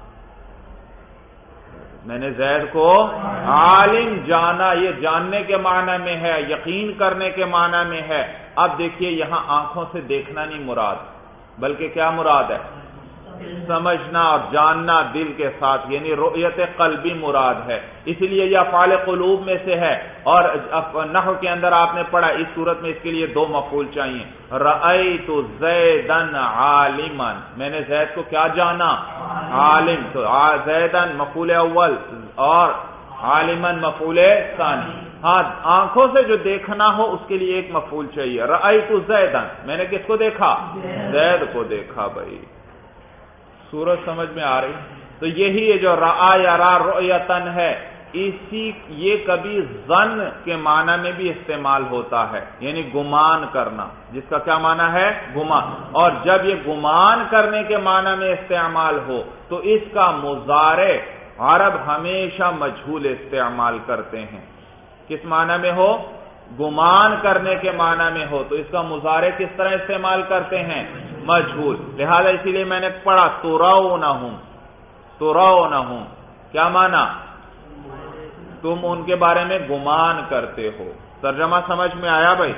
میں نے زید کو عالم جانا، یہ جاننے کے معنی میں ہے، یقین کرنے کے معنی میں ہے۔ اب دیکھیے یہاں آنکھوں سے دیکھنا نہیں مراد، بلکہ کیا مراد ہے، سمجھنا اور جاننا دل کے ساتھ، یعنی رؤیت قلبی مراد ہے، اس لیے یہ افعال قلوب میں سے ہے۔ اور نحو کے اندر آپ نے پڑھا اس صورت میں اس کے لیے دو مفعول چاہیے، رأیت زیدن عالما، میں نے زید کو کیا جانا، عالم، تو زیدن مفعول اول اور عالما مفعول ثانی۔ ہاں آنکھوں سے جو دیکھنا ہو اس کے لیے ایک مفعول چاہیے، رأیت زیدن، میں نے کس کو دیکھا، زید کو دیکھا بھائی، سورج سمجھ میں آ رہی؟ تو یہی ہے جو رآ یرا رؤیتن ہے، اسی یہ کبھی ظن کے معنی میں بھی استعمال ہوتا ہے، یعنی گمان کرنا، جس کا کیا معنی ہے، گمان۔ اور جب یہ گمان کرنے کے معنی میں استعمال ہو تو اس کا مضارع عرب ہمیشہ مجہول استعمال کرتے ہیں۔ کس معنی میں ہو، گمان کرنے کے معنی میں ہو تو اس کا مضارع کس طرح استعمال کرتے ہیں، مجہول۔ لہذا اسی لیے میں نے پڑھا ترونہم، ترونہم کیا معنی، تم ان کے بارے میں گمان کرتے ہو۔ ترجمہ سمجھ میں آیا بھائی؟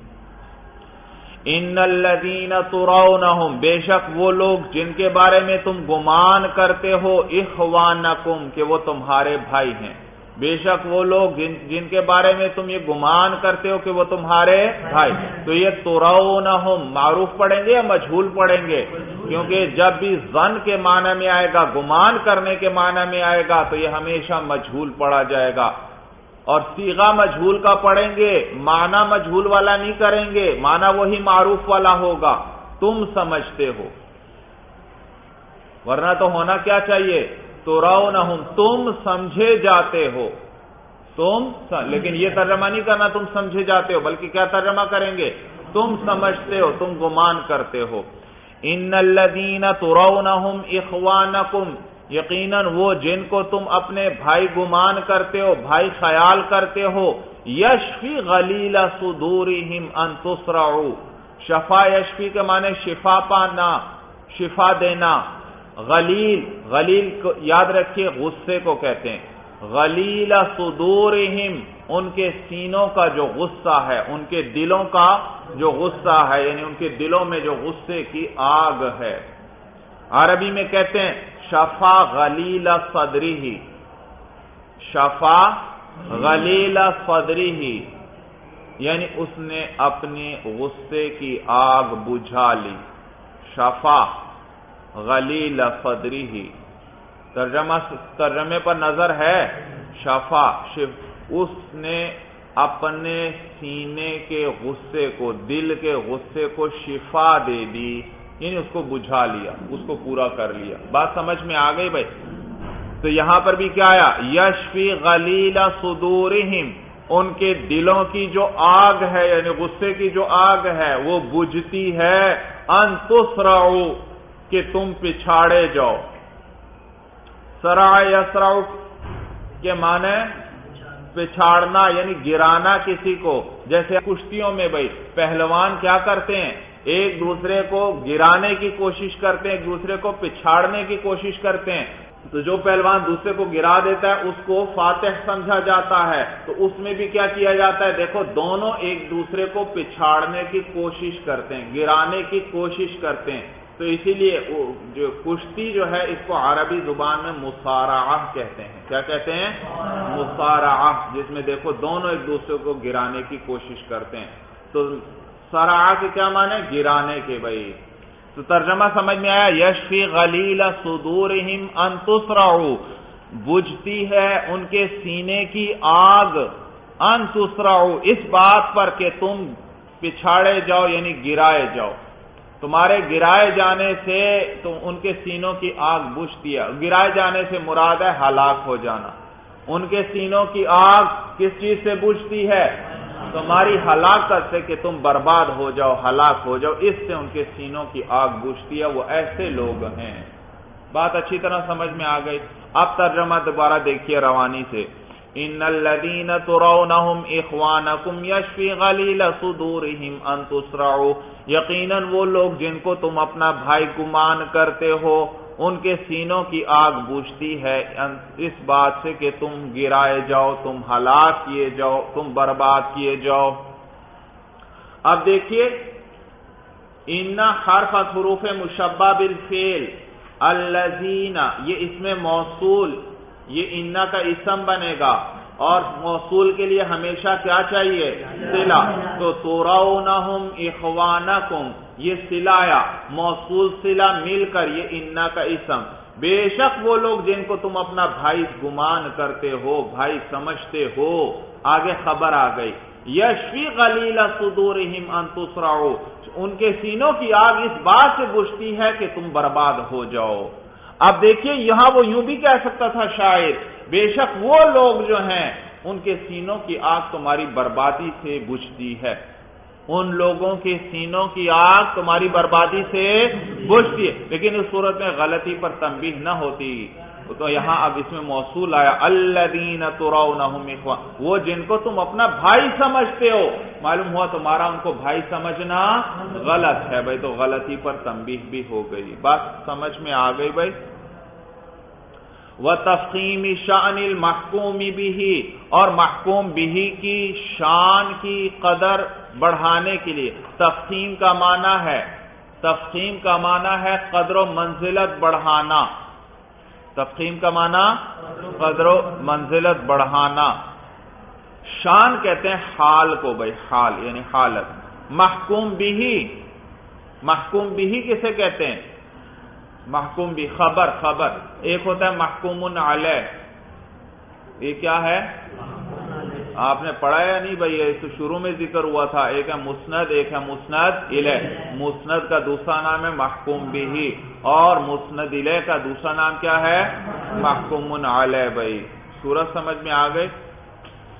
ان الذین ترونہم، بے شک وہ لوگ جن کے بارے میں تم گمان کرتے ہو، اخوانکم کہ وہ تمہارے بھائی ہیں، بے شک وہ لوگ جن, جن کے بارے میں تم یہ گمان کرتے ہو کہ وہ تمہارے بھائی۔ تو یہ ترونہم معروف پڑھیں گے یا مجہول پڑھیں گے؟ کیونکہ جب بھی ظن کے معنی میں آئے گا، گمان کرنے کے معنی میں آئے گا تو یہ ہمیشہ مجہول پڑھا جائے گا، اور صیغہ مجہول کا پڑھیں گے، معنی مجہول والا نہیں کریں گے، معنی وہی معروف والا ہوگا، تم سمجھتے ہو، ورنہ تو ہونا کیا چاہیے، ترونہم تم سمجھے جاتے ہو، تم لیکن یہ ترجمہ نہیں کرنا تم سمجھے جاتے ہو، بلکہ کیا ترجمہ کریں گے؟ تم سمجھتے ہو، تم گمان کرتے ہو۔ ان الذین ترونہم اخوانکم، یقیناً وہ جن کو تم اپنے بھائی گمان کرتے ہو، بھائی خیال کرتے ہو، یشفی غلیل صدورہم ان تسرعوا، شفا یشفی کے معنی شفا پانا، شفا دینا۔ غلیل، غلیل کو یاد رکھیے غصے کو کہتے ہیں۔ غلیل صدورہم، ان کے سینوں کا جو غصہ ہے، ان کے دلوں کا جو غصہ ہے، یعنی ان کے دلوں میں جو غصے کی آگ ہے۔ عربی میں کہتے ہیں شفا غلیل صدرہ، شفا غلیل صدرہ، یعنی اس نے اپنے غصے کی آگ بجھا لی۔ شفا غلیل صدرہ، ترجمہ ترجمے پر نظر ہے، شفا شف اس نے اپنے سینے کے غصے کو، دل کے غصے کو شفا دے دی، یعنی اس کو بجھا لیا، اس کو پورا کر لیا۔ بات سمجھ میں آ گئی بھائی؟ تو یہاں پر بھی کیا آیا؟ یشفی غلیل صدورہم، ان کے دلوں کی جو آگ ہے، یعنی غصے کی جو آگ ہے وہ بجھتی ہے، ان تسرعوا، کہ تم پچھاڑے جاؤ۔ سرع یسرع کے معنی پچھاڑنا، یعنی گرانا کسی کو۔ جیسے کشتیوں میں بھائی پہلوان کیا کرتے ہیں؟ ایک دوسرے کو گرانے کی کوشش کرتے ہیں، ایک دوسرے کو پچھاڑنے کی کوشش کرتے ہیں۔ تو جو پہلوان دوسرے کو گرا دیتا ہے اس کو فاتح سمجھا جاتا ہے۔ تو اس میں بھی کیا کیا جاتا ہے؟ دیکھو دونوں ایک دوسرے کو پچھاڑنے کی کوشش کرتے ہیں، گرانے کی کوشش کرتے ہیں۔ تو اسی لیے جو کشتی جو ہے اس کو عربی زبان میں مصارعہ کہتے ہیں۔ کیا کہتے ہیں؟ مصارعہ، جس میں دیکھو دونوں ایک دوسرے کو گرانے کی کوشش کرتے ہیں۔ تو صرع کے کیا معنی؟ گرانے کے بھائی۔ تو ترجمہ سمجھ میں آیا؟ یشفی غلیل صدورہم ان تسرعوا، بجھتی ہے ان کے سینے کی آگ، ان تسرعوا، اس بات پر کہ تم پچھاڑے جاؤ، یعنی گرائے جاؤ۔ تمہارے گرائے جانے سے تو ان کے سینوں کی آگ بجھتی ہے۔ گرائے جانے سے مراد ہے ہلاک ہو جانا۔ ان کے سینوں کی آگ کس چیز سے بجھتی ہے؟ تمہاری ہلاکت سے، کہ تم برباد ہو جاؤ، ہلاک ہو جاؤ، اس سے ان کے سینوں کی آگ بجھتی ہے۔ وہ ایسے لوگ ہیں۔ بات اچھی طرح سمجھ میں آ گئی؟ اب ترجمہ دوبارہ دیکھیے روانی سے۔ ان الذین ترونہم اخوانکم یشفی غلیل صدورہم ان تسرعوا، یقیناً وہ لوگ جن کو تم اپنا بھائی گمان کرتے ہو ان کے سینوں کی آگ بجھتی ہے اس بات سے کہ تم گرائے جاؤ، تم ہلاک کیے جاؤ، تم برباد کیے جاؤ۔ اب دیکھیے ان حرف حروف مشبہ بالفعل، الذین یہ اسم موصول، یہ ان کا اسم بنے گا، اور موصول کے لیے ہمیشہ کیا چاہیے؟ صلہ۔ تو ترونہم اخوانکم، یہ صلہ آیا، موصول صلہ مل کر یہ ان کا اسم۔ بے شک وہ لوگ جن کو تم اپنا بھائی گمان کرتے ہو، بھائی سمجھتے ہو۔ آگے خبر آ گئی، یشفی غلیل صدورہم ان تسرعوا، ان کے سینوں کی آگ اس بات سے بجھتی ہے کہ تم برباد ہو جاؤ۔ اب دیکھیے یہاں وہ یوں بھی کہہ سکتا تھا شاعر، بے شک وہ لوگ جو ہیں ان کے سینوں کی آگ تمہاری بربادی سے بجھتی ہے، ان لوگوں کے سینوں کی آگ تمہاری بربادی سے بجھتی ہے۔ لیکن اس صورت میں غلطی پر تنبیہ نہ ہوتی، تو یہاں اب اس میں موصول آیا، الذین ترونہم اخوان، وہ جن کو تم اپنا بھائی سمجھتے ہو۔ معلوم ہوا تمہارا ان کو بھائی سمجھنا غلط ہے بھائی، تو غلطی پر تنبیہ بھی ہو گئی۔ بات سمجھ میں آ گئی بھائی؟ وَتَفْخِيمِ شَأْنِ الْمَحْكُومِ بِهِ، اور محکوم بِهِ کی شان کی قدر بڑھانے کے لیے۔ تفخیم کا معنی ہے تفخیم کا معنی ہے قدر و منزلت بڑھانا۔ تفخیم کا معنی قدر و منزلت بڑھانا۔ شان کہتے ہیں حال کو بھائی، حال یعنی حالت۔ محکوم بِهِ، محکوم بِهِ کسے کہتے ہیں؟ محکوم بھی خبر، خبر ایک ہوتا ہے محکوم علیہ، یہ کیا ہے؟ آپ نے پڑھا یا نہیں بھائی؟ یہ تو شروع میں ذکر ہوا تھا، ایک ہے مسند، ایک ہے مسند الیہ۔ مسند کا دوسرا نام ہے محکوم بھی، اور مسند الیہ کا دوسرا نام کیا ہے؟ محکوم علیہ۔ بھائی صورت سمجھ میں آ گئی؟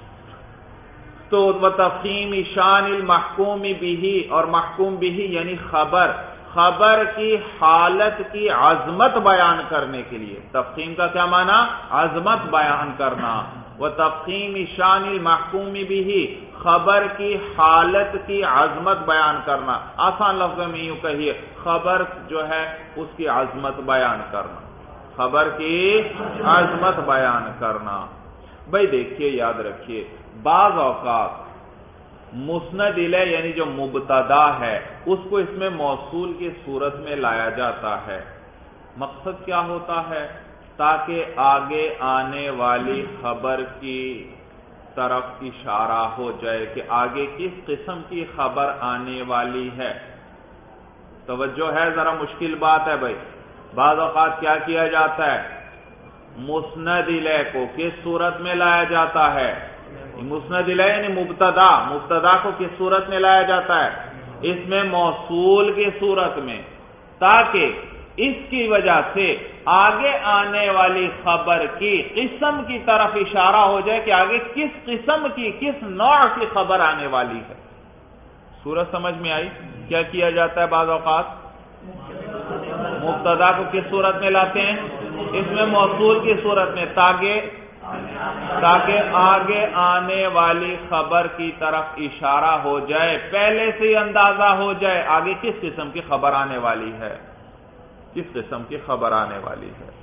تو وتفخیم شان المحکوم بھی، اور محکوم بھی یعنی خبر خبر کی حالت کی عظمت بیان کرنے کے لیے. تفخیم کا کیا معنی؟ عظمت بیان کرنا. وتفخیم شان المحکوم بھی، خبر کی حالت کی عظمت بیان کرنا. آسان لفظوں میں یوں کہیے، خبر جو ہے اس کی عظمت بیان کرنا، خبر کی عظمت بیان کرنا. بھائی دیکھیے، یاد رکھیے، بعض اوقات مسند الیہ یعنی جو مبتدا ہے اس کو اس میں موصول کی صورت میں لایا جاتا ہے. مقصد کیا ہوتا ہے؟ تاکہ آگے آنے والی خبر کی طرف اشارہ ہو جائے کہ آگے کس قسم کی خبر آنے والی ہے. توجہ ہے، ذرا مشکل بات ہے بھائی. بعض اوقات کیا کیا جاتا ہے؟ مسند الیہ کو کس صورت میں لایا جاتا ہے؟ مسند الیہ یعنی مبتدا مبتدا کو کس صورت میں لایا جاتا ہے؟ اس میں موصول کی صورت میں، تاکہ اس کی وجہ سے آگے آنے والی خبر کی قسم کی طرف اشارہ ہو جائے کہ آگے کس قسم کی، کس نوع کی خبر آنے والی ہے. صورت سمجھ میں آئی؟ کیا کیا جاتا ہے بعض اوقات؟ مبتدا کو کس صورت میں لاتے ہیں؟ اس میں موصول کی صورت میں، تاکہ تاکہ آگے آنے والی خبر کی طرف اشارہ ہو جائے، پہلے سے ہی اندازہ ہو جائے آگے کس قسم کی خبر آنے والی ہے، کس قسم کی خبر آنے والی ہے.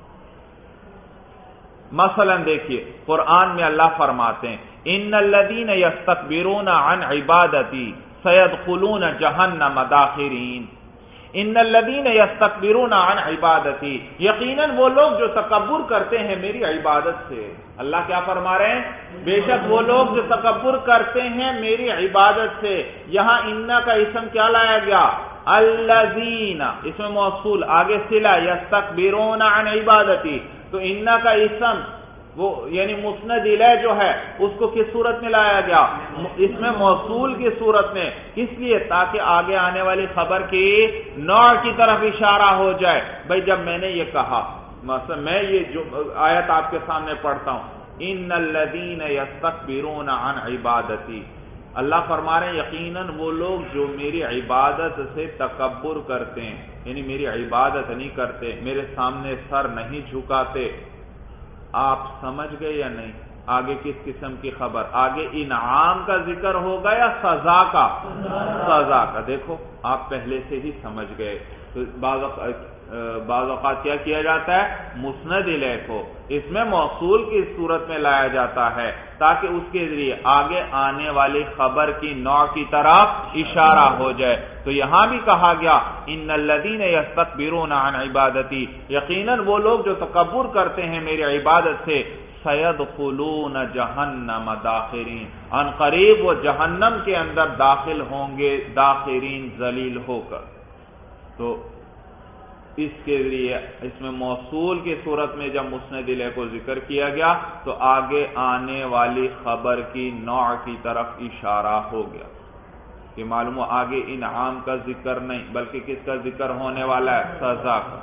مثلا دیکھیے، قرآن میں اللہ فرماتے ہیں ان الذین یستکبرون عن عبادتی سیدخلون جہنم داخرین. ان الذین یستکبرون عن عبادتی، یقیناً وہ لوگ جو تکبر کرتے ہیں میری عبادت سے. اللہ کیا فرما رہے ہیں؟ بے شک وہ لوگ جو تکبر کرتے ہیں میری عبادت سے. یہاں ان کا اسم کیا لایا گیا؟ الذین، اس میں موصول، آگے صلہ، یستکبرون عن عبادتی. تو ان کا اسم وہ یعنی مسند الیہ جو ہے اس کو کس صورت میں لایا گیا؟ اس میں موصول کی صورت میں. اس لیے تاکہ آگے آنے والی خبر کی نوع کی طرف اشارہ ہو جائے. بھائی جب میں نے یہ کہا، مثلا میں یہ جو آیت آپ کے سامنے پڑھتا ہوں، ان الذین یستکبرون عن عبادتی، اللہ فرما رہے ہیں یقیناً وہ لوگ جو میری عبادت سے تکبر کرتے ہیں، یعنی میری عبادت نہیں کرتے، میرے سامنے سر نہیں جھکاتے. آپ سمجھ گئے یا نہیں؟ آگے کس قسم کی خبر؟ آگے انعام کا ذکر ہوگا یا سزا کا؟ سزا کا. دیکھو آپ پہلے سے ہی سمجھ گئے. تو بعض اوقات کیا کیا جاتا ہے؟ مسند الیہ کو اس میں موصول کی صورت میں لایا جاتا ہے تاکہ اس کے ذریعے آگے آنے والی خبر کی نوع کی طرف اشارہ ہو جائے. تو یہاں بھی کہا گیا ان الذین یستکبرون عن عبادتی، یقیناً وہ لوگ جو تکبر کرتے ہیں میری عبادت سے، سیدخلون جہنم داخرین، ان قریب وہ جہنم کے اندر داخل ہوں گے، داخرین ذلیل ہو کر. تو اس کے ذریعے اس میں موصول کی صورت میں جب مسند الیہ کو ذکر کیا گیا تو آگے آنے والی خبر کی نوع کی طرف اشارہ ہو گیا کہ معلوم ہو آگے انعام کا ذکر نہیں بلکہ کس کا ذکر ہونے والا ہے؟ سزا کا.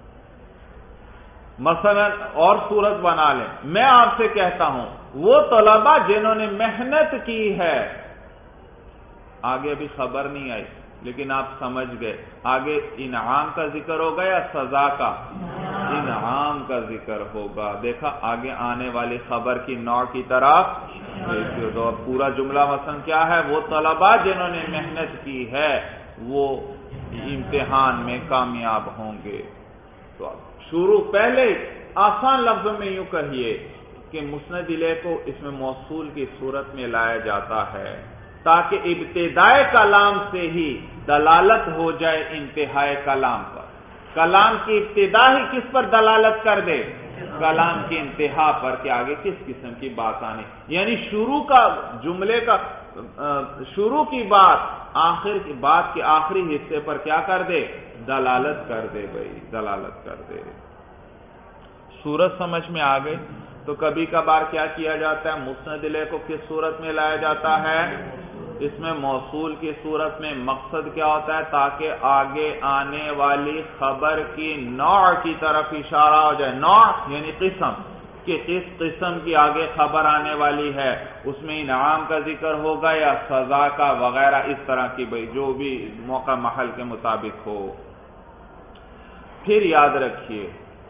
مثلا اور صورت بنا لیں، میں آپ سے کہتا ہوں وہ طلبہ جنہوں نے محنت کی ہے، آگے ابھی خبر نہیں آئی لیکن آپ سمجھ گئے آگے انعام کا ذکر ہوگا یا سزا کا؟ انعام کا ذکر ہوگا. دیکھا آگے آنے والی خبر کی نوع کی طرف. تو پورا جملہ مثلا کیا ہے؟ وہ طلبہ جنہوں نے محنت کی ہے وہ امتحان میں کامیاب ہوں گے. تو شروع پہلے آسان لفظوں میں یوں کہیے کہ مسند الیہ کو اس میں موصول کی صورت میں لایا جاتا ہے تاکہ ابتدائے کلام سے ہی دلالت ہو جائے انتہائے کلام پر. کلام کی ابتدا ہی کس پر دلالت کر دے؟ کلام کی انتہا پر کہ آگے کس قسم کی بات آنی، یعنی شروع کا جملے کا شروع کی بات آخر کی بات کے آخری حصے پر کیا کر دے؟ دلالت کر دے. بھائی دلالت کر دے. صورت سمجھ میں آ گئی؟ تو کبھی کبھار کیا کیا جاتا ہے؟ مسند الیہ کو کس صورت میں لایا جاتا ہے؟ اس میں موصول کی صورت میں. مقصد کیا ہوتا ہے؟ تاکہ آگے آنے والی خبر کی نوع کی طرف اشارہ ہو جائے. نوع یعنی قسم. کہ کس قسم کی آگے خبر آنے والی ہے، اس میں انعام کا ذکر ہوگا یا سزا کا وغیرہ، اس طرح کی بھئی جو بھی موقع محل کے مطابق ہو۔ پھر یاد رکھیے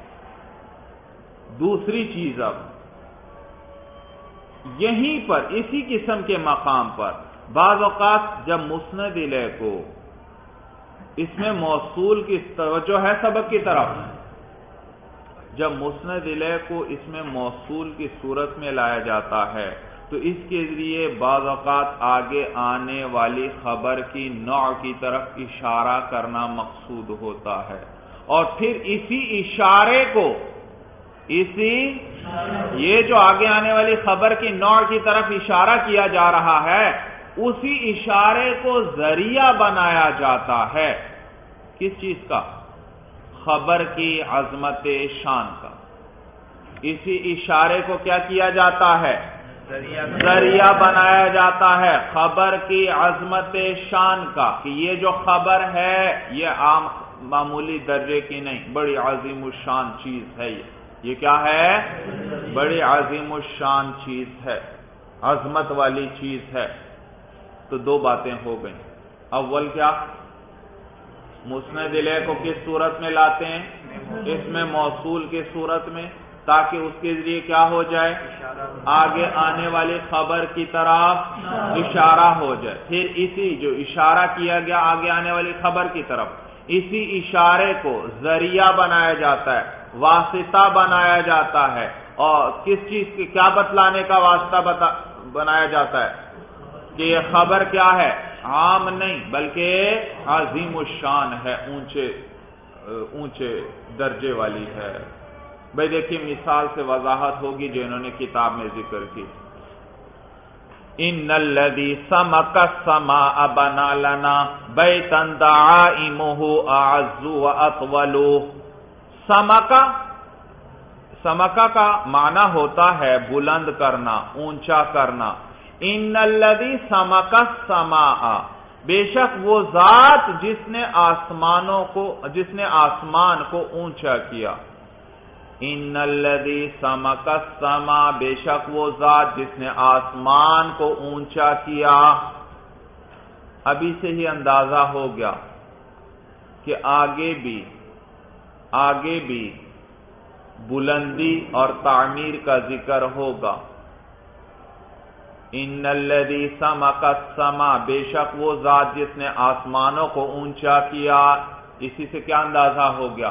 دوسری چیز، اب یہیں پر اسی قسم کے مقام پر بعض اوقات جب مسند الیہ کو اس میں موصول کی توجہ ہے سبق کی طرف، جب مسند الیہ کو اس میں موصول کی صورت میں لایا جاتا ہے تو اس کے ذریعے بعض اوقات آگے آنے والی خبر کی نوع کی طرف اشارہ کرنا مقصود ہوتا ہے، اور پھر اسی اشارے کو اسی یہ جو آگے آنے والی خبر کی نوع کی طرف اشارہ کیا جا رہا ہے، اسی اشارے کو ذریعہ بنایا جاتا ہے کس چیز کا؟ خبر کی عظمت شان کا۔ اسی اشارے کو کیا کیا جاتا ہے؟ ذریعہ بنایا جاتا ہے خبر کی عظمت شان کا، کہ یہ جو خبر ہے یہ عام معمولی درجے کی نہیں، بڑی عظیم الشان چیز ہے، یہ یہ کیا ہے؟ بڑی عظیم الشان چیز ہے، عظمت والی چیز ہے۔ تو دو باتیں ہو گئیں، اول کیا؟ مسند الیہ کو کس صورت میں لاتے ہیں؟ اس میں موصول کی صورت میں، تاکہ اس کے ذریعے کیا ہو جائے؟ آگے آنے والی خبر کی طرف اشارہ ہو جائے۔ پھر اسی جو اشارہ کیا گیا آگے آنے والی خبر کی طرف، اسی اشارے کو ذریعہ بنایا جاتا ہے، واسطہ بنایا جاتا ہے، اور کس چیز کی کیا بتلانے کا واسطہ بتا بنایا جاتا ہے؟ کہ یہ خبر کیا ہے؟ عام نہیں بلکہ عظیم الشان ہے، اونچے اونچے درجے والی ہے۔ بھئی دیکھیے مثال سے وضاحت ہوگی جو انہوں نے کتاب میں ذکر کی۔ ان الذی سمک السماء بنا لنا بیتا دعائمہ اعز واطول۔ سمکا سمکا کا معنی ہوتا ہے بلند کرنا، اونچا کرنا۔ ان الذی سمک السماء، بے شک وہ ذات جس نے آسمانوں کو جس نے آسمان کو اونچا کیا۔ ان الذی سمک السماء، بے شک وہ ذات جس نے آسمان کو اونچا کیا۔ ابھی سے ہی اندازہ ہو گیا کہ آگے بھی آگے بھی بلندی اور تعمیر کا ذکر ہوگا۔ ان الذی سمک السماء، بے شک وہ ذات جس نے آسمانوں کو اونچا کیا۔ اسی سے کیا اندازہ ہو گیا؟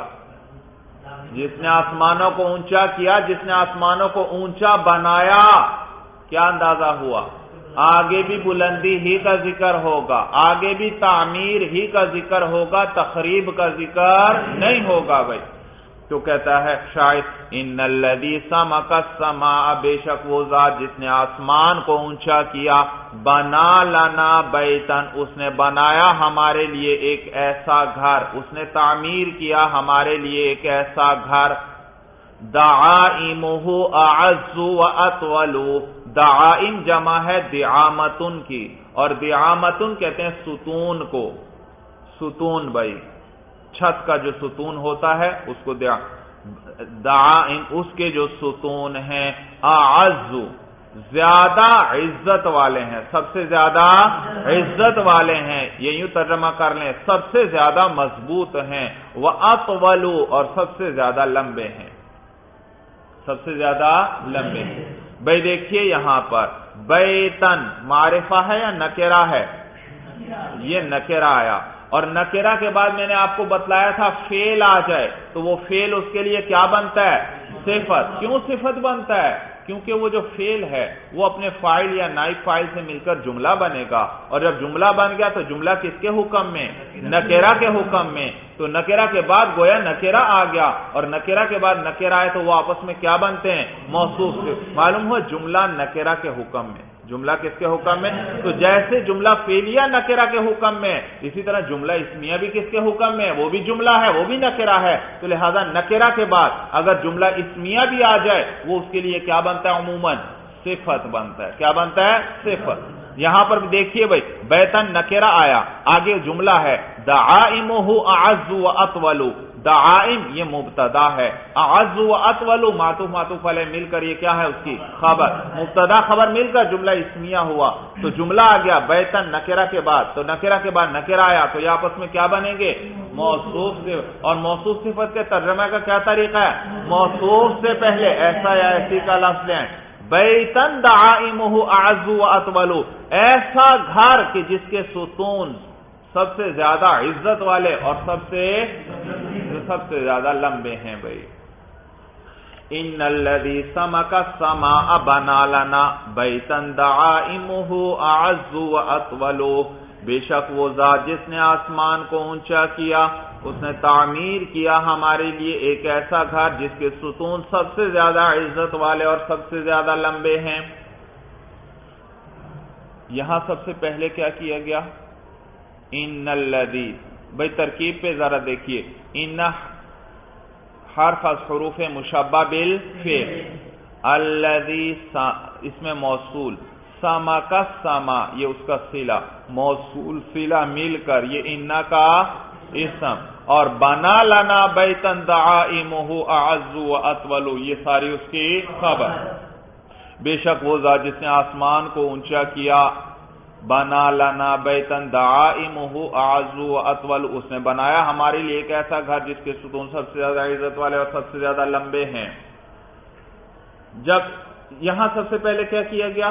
جس نے آسمانوں کو اونچا کیا، جس نے آسمانوں کو اونچا بنایا، کیا اندازہ ہوا؟ آگے بھی بلندی ہی کا ذکر ہوگا، آگے بھی تعمیر ہی کا ذکر ہوگا، تخریب کا ذکر نہیں ہوگا۔ بھائی تو کہتا ہے شاید ان الذی سمک السماء، بے شک وہ ذات جس نے آسمان کو اونچا کیا، بنا لنا بیتن، اس نے بنایا ہمارے لیے ایک ایسا گھر، اس نے تعمیر کیا ہمارے لیے ایک ایسا گھر۔ دعائمہ اعز واطول، دعائم جمع ہے دعامتن کی، اور دعامتن کہتے ہیں ستون کو، ستون بھائی چھت کا جو ستون ہوتا ہے اس کو دعائم، اس کے جو ستون ہیں اعز، زیادہ عزت والے ہیں، سب سے زیادہ عزت والے ہیں، یہ یوں ترجمہ کر لیں سب سے زیادہ مضبوط ہیں، واطول، اور سب سے زیادہ لمبے ہیں، سب سے زیادہ لمبے ہیں۔ بھئی دیکھیے یہاں پر بیتن معرفہ ہے یا نکرہ ہے؟ یہ نکرہ آیا، اور نکرہ کے بعد میں نے آپ کو بتلایا تھا فعل آ جائے تو وہ فعل اس کے لیے کیا بنتا ہے؟ صفت۔ کیوں صفت بنتا ہے؟ کیونکہ وہ جو فعل ہے وہ اپنے فاعل یا نائب فاعل سے مل کر جملہ بنے گا، اور جب جملہ بن گیا تو جملہ کس کے حکم میں؟ نکرہ کے حکم میں۔ تو نکرہ کے بعد گویا نکرہ آ گیا، اور نکرہ کے بعد نکرہ آئے تو وہ آپس میں کیا بنتے ہیں؟ موصوف سے۔ معلوم ہو جملہ نکرہ کے حکم میں، جملہ کس کے حکم میں؟ تو جیسے جملہ فعلیہ نکرہ کے حکم میں، اسی طرح جملہ اسمیہ بھی کس کے حکم میں؟ وہ بھی جملہ ہے، وہ بھی نکرہ ہے۔ تو لہذا نکرہ کے بعد اگر جملہ اسمیہ بھی آ جائے وہ اس کے لیے کیا بنتا ہے؟ عموماً صفت بنتا ہے۔ کیا بنتا ہے؟ صفت۔ یہاں پر دیکھیے بھائی بیتن نکرہ آیا، آگے جملہ ہے دعائمہ اعز واطول، دعائم یہ مبتدا ہے، اعز و اطول معطوف معطوف علیہ مل کر یہ کیا ہے اس کی خبر، مبتدا خبر مل کر جملہ اسمیہ ہوا، تو جملہ آ گیا بیتن نکرہ کے بعد، تو نکرہ کے بعد نکرہ آیا تو یہ آپس میں کیا بنیں گے موصوف سے، اور موصوف صفت کے ترجمہ کا کیا طریقہ ہے، موصوف سے پہلے ایسا یا ایسی کا لفظ لیں، بیتن دعائمہ اعز و اطول، ایسا گھر کہ جس کے ستون سب سے زیادہ عزت والے اور سب سے سب سے زیادہ لمبے ہیں بھائی۔ ان الذی سمک السماء بنا لنا بیتا دعائمہ اعز و اطول، بے شک وہ ذات جس نے آسمان کو اونچا کیا اس نے تعمیر کیا ہمارے لیے ایک ایسا گھر جس کے ستون سب سے زیادہ عزت والے اور سب سے زیادہ لمبے ہیں۔ یہاں سب سے پہلے کیا کیا گیا، ان الذی، بھئی ترکیب پہ ذرا دیکھیے، ان حرف از حروف مشبہ بالفعل، الذی اس میں موصول، سمک السما یہ اس کا صلہ، موصول صلہ مل کر یہ ان کا اسم، اور بنا لنا بیتن دعائمہ اعز و اطول یہ ساری اس کی خبر۔ بے شک وہ ذات جس نے آسمان کو اونچا کیا، بنا لنا بیتن دعائمہ اعز و اطول، اس نے بنایا ہمارے لیے ایک ایسا گھر جس کے ستون سب سے زیادہ عزت والے اور سب سے زیادہ لمبے ہیں۔ جب یہاں سب سے پہلے کیا کیا گیا،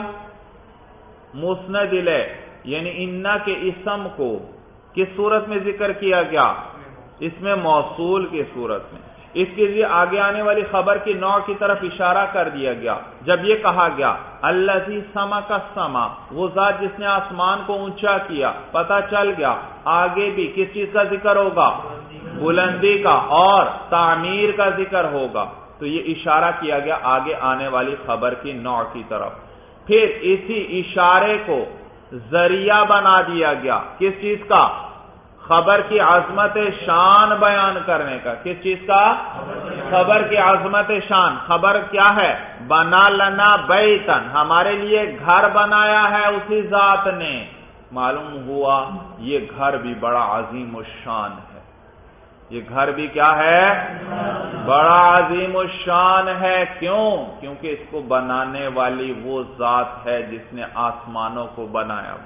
مسند الیہ یعنی انا کے اسم کو کس صورت میں ذکر کیا گیا، اس میں موصول کی صورت میں، اس کے لیے آگے آنے والی خبر کی نوع کی طرف اشارہ کر دیا گیا۔ جب یہ کہا گیا الذی سمک السما، وہ ذات جس نے آسمان کو اونچا کیا، پتہ چل گیا آگے بھی کس چیز کا ذکر ہوگا، بلندی کا اور تعمیر کا ذکر ہوگا، تو یہ اشارہ کیا گیا آگے آنے والی خبر کی نوع کی طرف۔ پھر اسی اشارے کو ذریعہ بنا دیا گیا کس چیز کا، خبر کی عظمت شان بیان کرنے کا، کس چیز کا، خبر کی عظمت شان۔ خبر کیا ہے، بنا لنا بیتن، ہمارے لیے گھر بنایا ہے اسی ذات نے، معلوم ہوا یہ گھر بھی بڑا عظیم الشان ہے، یہ گھر بھی کیا ہے، بڑا عظیم الشان ہے۔ کیوں؟ کیونکہ اس کو بنانے والی وہ ذات ہے جس نے آسمانوں کو بنایا۔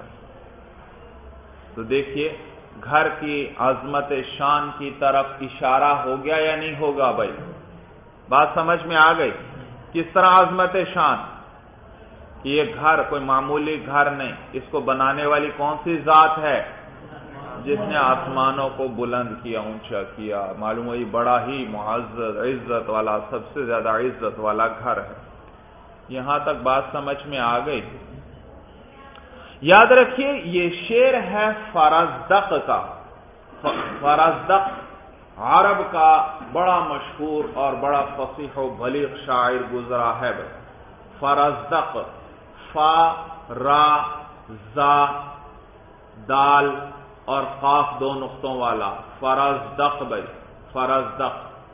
تو دیکھیے گھر کی عظمت شان کی طرف اشارہ ہو گیا یا نہیں ہوگا بھائی، بات سمجھ میں آ گئی؟ کس طرح عظمت شان، کہ یہ گھر کوئی معمولی گھر نہیں، اس کو بنانے والی کون سی ذات ہے، جس نے آسمانوں کو بلند کیا، اونچا کیا، معلوم ہوئی بڑا ہی معزز عزت والا، سب سے زیادہ عزت والا گھر ہے۔ یہاں تک بات سمجھ میں آ گئی؟ یاد رکھیے یہ شعر ہے فرزدق کا، فرزدق عرب کا بڑا مشہور اور بڑا فصیح و بلیغ شاعر گزرا ہے بھائی۔ فرزدق، فا را زا دال اور قاف دو نقطوں والا، فرزدق بھائی، فرزدق،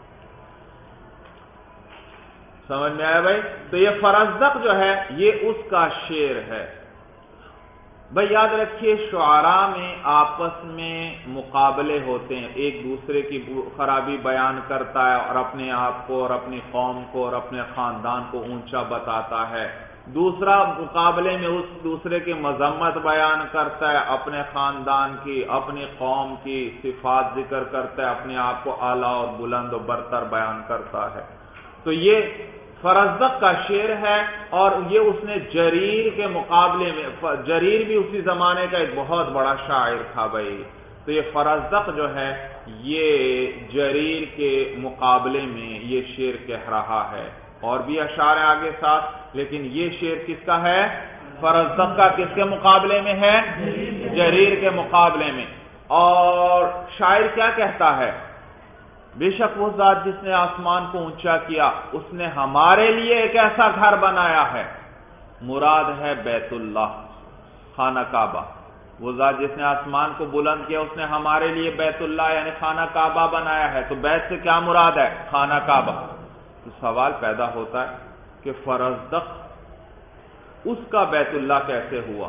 سمجھ میں آیا بھائی؟ تو یہ فرزدق جو ہے یہ اس کا شعر ہے بھائی۔ یاد رکھیے شعراء میں آپس میں مقابلے ہوتے ہیں، ایک دوسرے کی خرابی بیان کرتا ہے اور اپنے آپ کو اور اپنی قوم کو اور اپنے خاندان کو اونچا بتاتا ہے، دوسرا مقابلے میں اس دوسرے کی مذمت بیان کرتا ہے، اپنے خاندان کی، اپنی قوم کی صفات ذکر کرتا ہے، اپنے آپ کو اعلیٰ اور بلند و برتر بیان کرتا ہے۔ تو یہ فرزدق کا شعر ہے، اور یہ اس نے جریر کے مقابلے میں، جریر بھی اسی زمانے کا ایک بہت بڑا شاعر تھا بھائی، تو یہ فرزدق جو ہے یہ جریر کے مقابلے میں یہ شعر کہہ رہا ہے، اور بھی اشعار آگے ساتھ، لیکن یہ شعر کس کا ہے، فرزدق کا، کس کے مقابلے میں ہے، جریر کے مقابلے میں۔ اور شاعر کیا کہتا ہے، بے شک وہ ذات جس نے آسمان کو اونچا کیا اس نے ہمارے لیے ایک ایسا گھر بنایا ہے، مراد ہے بیت اللہ، خانہ کعبہ۔ وہ ذات جس نے آسمان کو بلند کیا اس نے ہمارے لیے بیت اللہ یعنی خانہ کعبہ بنایا ہے، تو بیت سے کیا مراد ہے، خانہ کعبہ۔ تو سوال پیدا ہوتا ہے کہ فرزدق اس کا بیت اللہ کیسے ہوا؟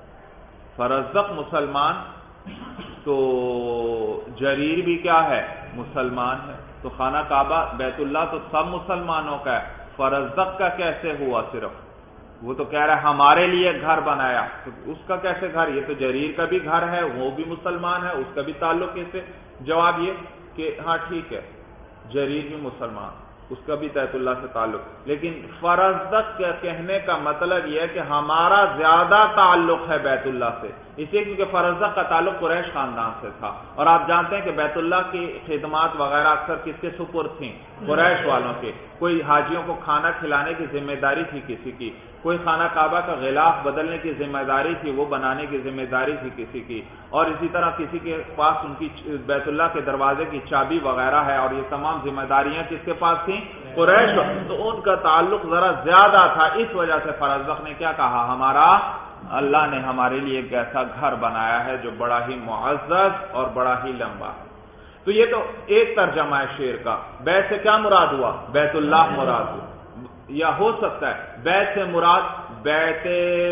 فرزدق مسلمان، تو جریر بھی کیا ہے، مسلمان ہے. تو خانہ کعبہ بیت اللہ تو سب مسلمانوں کا ہے، فرزدق کا کیسے ہوا؟ صرف وہ تو کہہ رہا ہے ہمارے لیے گھر بنایا، تو اس کا کیسے گھر؟ یہ تو جریر کا بھی گھر ہے، وہ بھی مسلمان ہے، اس کا بھی تعلق کیسے؟ جواب یہ کہ ہاں ٹھیک ہے جریر بھی مسلمان، اس کا بھی بیت اللہ سے تعلق، لیکن فرزدق کے کہنے کا مطلب یہ ہے کہ ہمارا زیادہ تعلق ہے بیت اللہ سے، اس لیے کیونکہ فرزدق کا تعلق قریش خاندان سے تھا، اور آپ جانتے ہیں کہ بیت اللہ کی خدمات وغیرہ اکثر کس کے سپرد تھیں؟ قریش والوں کے. کوئی حاجیوں کو کھانا کھلانے کی ذمہ داری تھی کسی کی، کوئی خانہ کعبہ کا غلاف بدلنے کی ذمہ داری تھی، وہ بنانے کی ذمہ داری تھی کسی کی، اور اسی طرح کسی کے پاس ان کی بیت اللہ کے دروازے کی چابی وغیرہ ہے، اور یہ تمام ذمہ داریاں کس کے پاس تھیں؟ قریش. تو ان کا تعلق ذرا زیادہ تھا، اس وجہ سے فرزدق نے کیا کہا؟ ہمارا اللہ نے ہمارے لیے ایک ایسا گھر بنایا ہے جو بڑا ہی معزز اور بڑا ہی لمبا ہے. تو یہ تو ایک ترجمہ ہے شعر کا. بیت سے کیا مراد ہوا؟ بیت اللہ مراد ہوا، یا ہو سکتا ہے بیت سے مراد بیت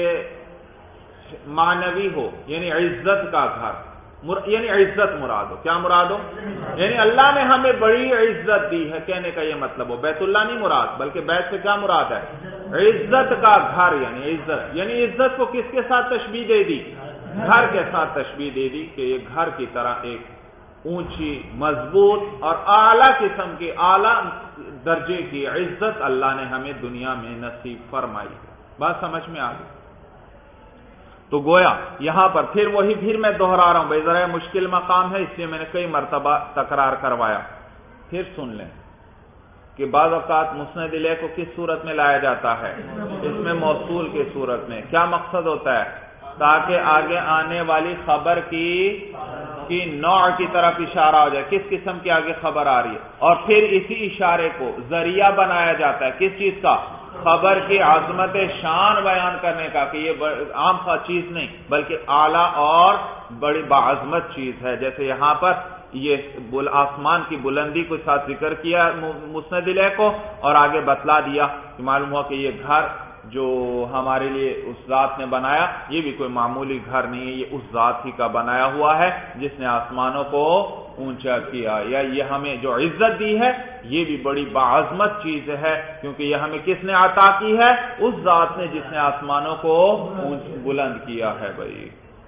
معنوی ہو، یعنی عزت کا گھر، یعنی عزت مراد ہو. کیا مراد ہو؟ یعنی اللہ نے ہمیں بڑی عزت دی ہے، کہنے کا یہ مطلب ہو. بیت اللہ نہیں مراد، بلکہ بیت سے کیا مراد ہے؟ عزت کا گھر، یعنی عزت. یعنی عزت کو کس کے ساتھ تشبیہ دے دی؟ گھر کے ساتھ تشبیہ دے دی کہ یہ گھر کی طرح ایک اونچی، مضبوط اور اعلیٰ قسم کی، اعلیٰ درجے کی عزت اللہ نے ہمیں دنیا میں نصیب فرمائی. بات سمجھ میں آ گئی؟ تو گویا یہاں پر پھر وہی پھر میں دہرا رہا ہوں بھائی، ذرا مشکل مقام ہے اس لیے میں نے کئی مرتبہ تکرار کروایا. پھر سن لیں کہ بعض اوقات مسند الیہ کو کس صورت میں لایا جاتا ہے؟ اس میں موصول کی صورت میں. کیا مقصد ہوتا ہے؟ تاکہ آگے آنے والی خبر کی کی نوع کی طرف اشارہ ہو جائے، کس قسم کی آگے خبر آ رہی ہے، اور پھر اسی اشارے کو ذریعہ بنایا جاتا ہے کس چیز کا؟ خبر کی عظمت شان بیان کرنے کا، کہ یہ عام چیز نہیں بلکہ اعلیٰ اور بڑی باعظمت چیز ہے. جیسے یہاں پر یہ آسمان کی بلندی کو ساتھ ذکر کیا مسند الیہ کو، اور آگے بتلا دیا کہ معلوم ہوا کہ یہ گھر جو ہمارے لیے اس ذات نے بنایا یہ بھی کوئی معمولی گھر نہیں ہے، یہ اس ذات ہی کا بنایا ہوا ہے جس نے آسمانوں کو اونچا کیا. یا یہ ہمیں جو عزت دی ہے یہ بھی بڑی باعظمت چیز ہے، کیونکہ یہ ہمیں کس نے عطا کی ہے؟ اس ذات نے جس نے آسمانوں کو بلند کیا ہے. بھائی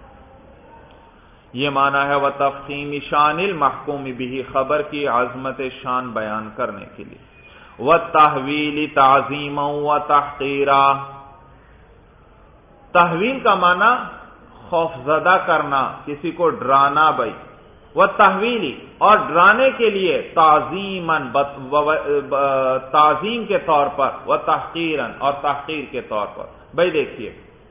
یہ معنی ہے وَتَفْخِيمِ شَانِ الْمَحْكُومِ بِهِ، خبر کی عظمت شان بیان کرنے کے لیے. وَالتَّحْوِيلِ تَعْظِيمًا وَتَحْقِيرًا، تحویل کا معنی خوف زدہ کرنا، کسی کو ڈرانا. بھائی وَالتَّحْوِيلِ، اور ڈرانے کے لیے تعظیماً، تعظیم کے طور پر، وَتَحْقِيرًا، اور تحقیر کے طور پر. بھائی دیکھیے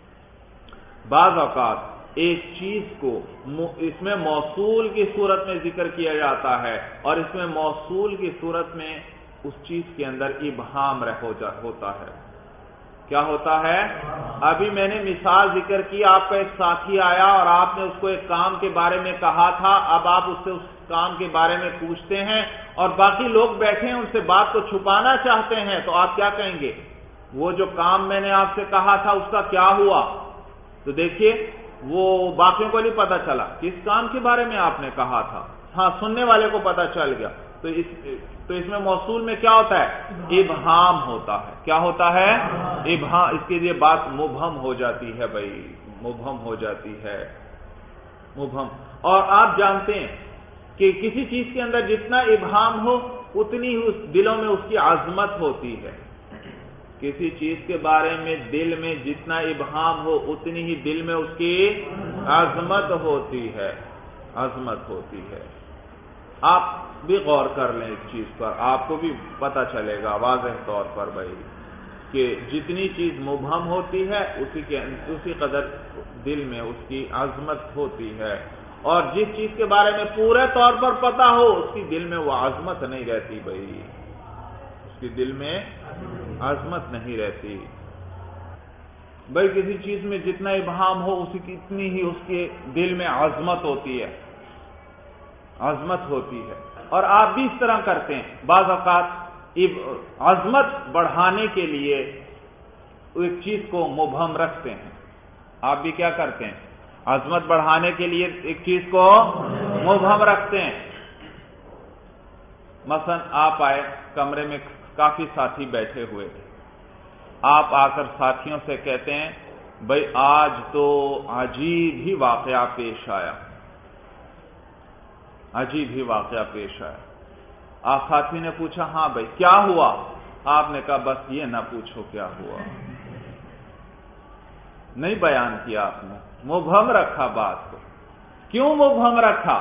بعض اوقات ایک چیز کو اس میں موصول کی صورت میں ذکر کیا جاتا ہے، اور اس میں موصول کی صورت میں اس چیز کے اندر ابہام ہوتا ہے. کیا ہوتا ہے؟ ابھی میں نے مثال ذکر کی، آپ کا ایک ساتھی آیا اور آپ نے اس کو ایک کام کے بارے میں کہا تھا، اب آپ اس سے اس کام کے بارے میں پوچھتے ہیں اور باقی لوگ بیٹھے ہیں ان سے بات کو چھپانا چاہتے ہیں، تو آپ کیا کہیں گے؟ وہ جو کام میں نے آپ سے کہا تھا اس کا کیا ہوا؟ تو دیکھیے وہ باقیوں کو نہیں پتا چلا کس کام کے بارے میں آپ نے کہا تھا، ہاں سننے والے کو پتا چل گیا. تو اس تو اس میں موصول میں کیا ہوتا ہے؟ ابہام ہوتا ہے. کیا ہوتا ہے؟ ابہام. اس کے لیے بات مبہم ہو جاتی ہے. بھائی مبہم ہو جاتی ہے، مبہم. اور آپ جانتے ہیں کہ کسی چیز کے اندر جتنا ابہام ہو اتنی ہی اس دلوں میں اس کی عظمت ہوتی ہے. کسی چیز کے بارے میں دل میں جتنا ابہام ہو اتنی ہی دل میں اس کی عظمت ہوتی ہے، عظمت ہوتی ہے. آپ بھی غور کر لیں اس چیز پر، آپ کو بھی پتہ چلے گا واضح طور پر بھائی کہ جتنی چیز مبہم ہوتی ہے اسی کے اسی قدر دل میں اس کی عظمت ہوتی ہے، اور جس چیز کے بارے میں پورے طور پر پتہ ہو اس کی دل میں وہ عظمت نہیں رہتی. بھائی اس کی دل میں عظمت نہیں رہتی. بھائی کسی چیز میں جتنا ابہام ہو اسی کی اتنی ہی اس کے دل میں عظمت ہوتی ہے، عظمت ہوتی ہے. اور آپ بھی اس طرح کرتے ہیں، بعض اوقات عظمت بڑھانے کے لیے ایک چیز کو مبہم رکھتے ہیں. آپ بھی کیا کرتے ہیں؟ عظمت بڑھانے کے لیے ایک چیز کو مبہم رکھتے ہیں. مثلا آپ آئے, کمرے میں کافی ساتھی بیٹھے ہوئے تھے, آپ آ کر ساتھیوں سے کہتے ہیں بھائی آج تو عجیب ہی واقعہ پیش آیا, عجیب ہی واقعہ پیش آیا. آپ ساتھی نے پوچھا ہاں بھائی کیا ہوا؟ آپ نے کہا بس یہ نہ پوچھو کیا ہوا. نہیں بیان کیا آپ نے, مبہم رکھا بات کو. کیوں مبہم رکھا؟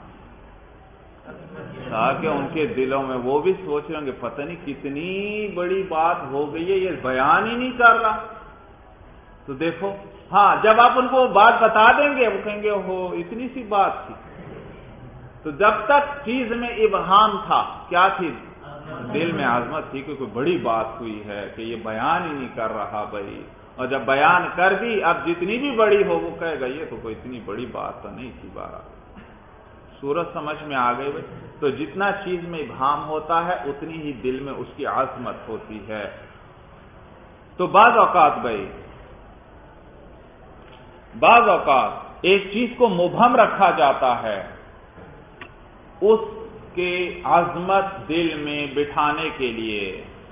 تاکہ ان کے دلوں میں وہ بھی سوچ رہے ہوں گے پتہ نہیں کتنی بڑی بات ہو گئی ہے, یہ بیان ہی نہیں کر رہا. تو دیکھو, ہاں جب آپ ان کو بات بتا دیں گے وہ کہیں گے ہو اتنی سی بات تھی. تو جب تک چیز میں ابہام تھا, کیا تھی؟ دل میں عظمت تھی کہ کوئی بڑی بات ہوئی ہے کہ یہ بیان ہی نہیں کر رہا بھائی. اور جب بیان کر دی, اب جتنی بھی بڑی ہو وہ کہے گا یہ تو کوئی اتنی بڑی بات تو نہیں تھی. بارہ صورت سمجھ میں آ گئی بھائی. تو جتنا چیز میں ابہام ہوتا ہے اتنی ہی دل میں اس کی عظمت ہوتی ہے. تو بعض اوقات بھائی, بعض اوقات ایک چیز کو مبہم رکھا جاتا ہے اس کے عظمت دل میں بٹھانے کے لیے,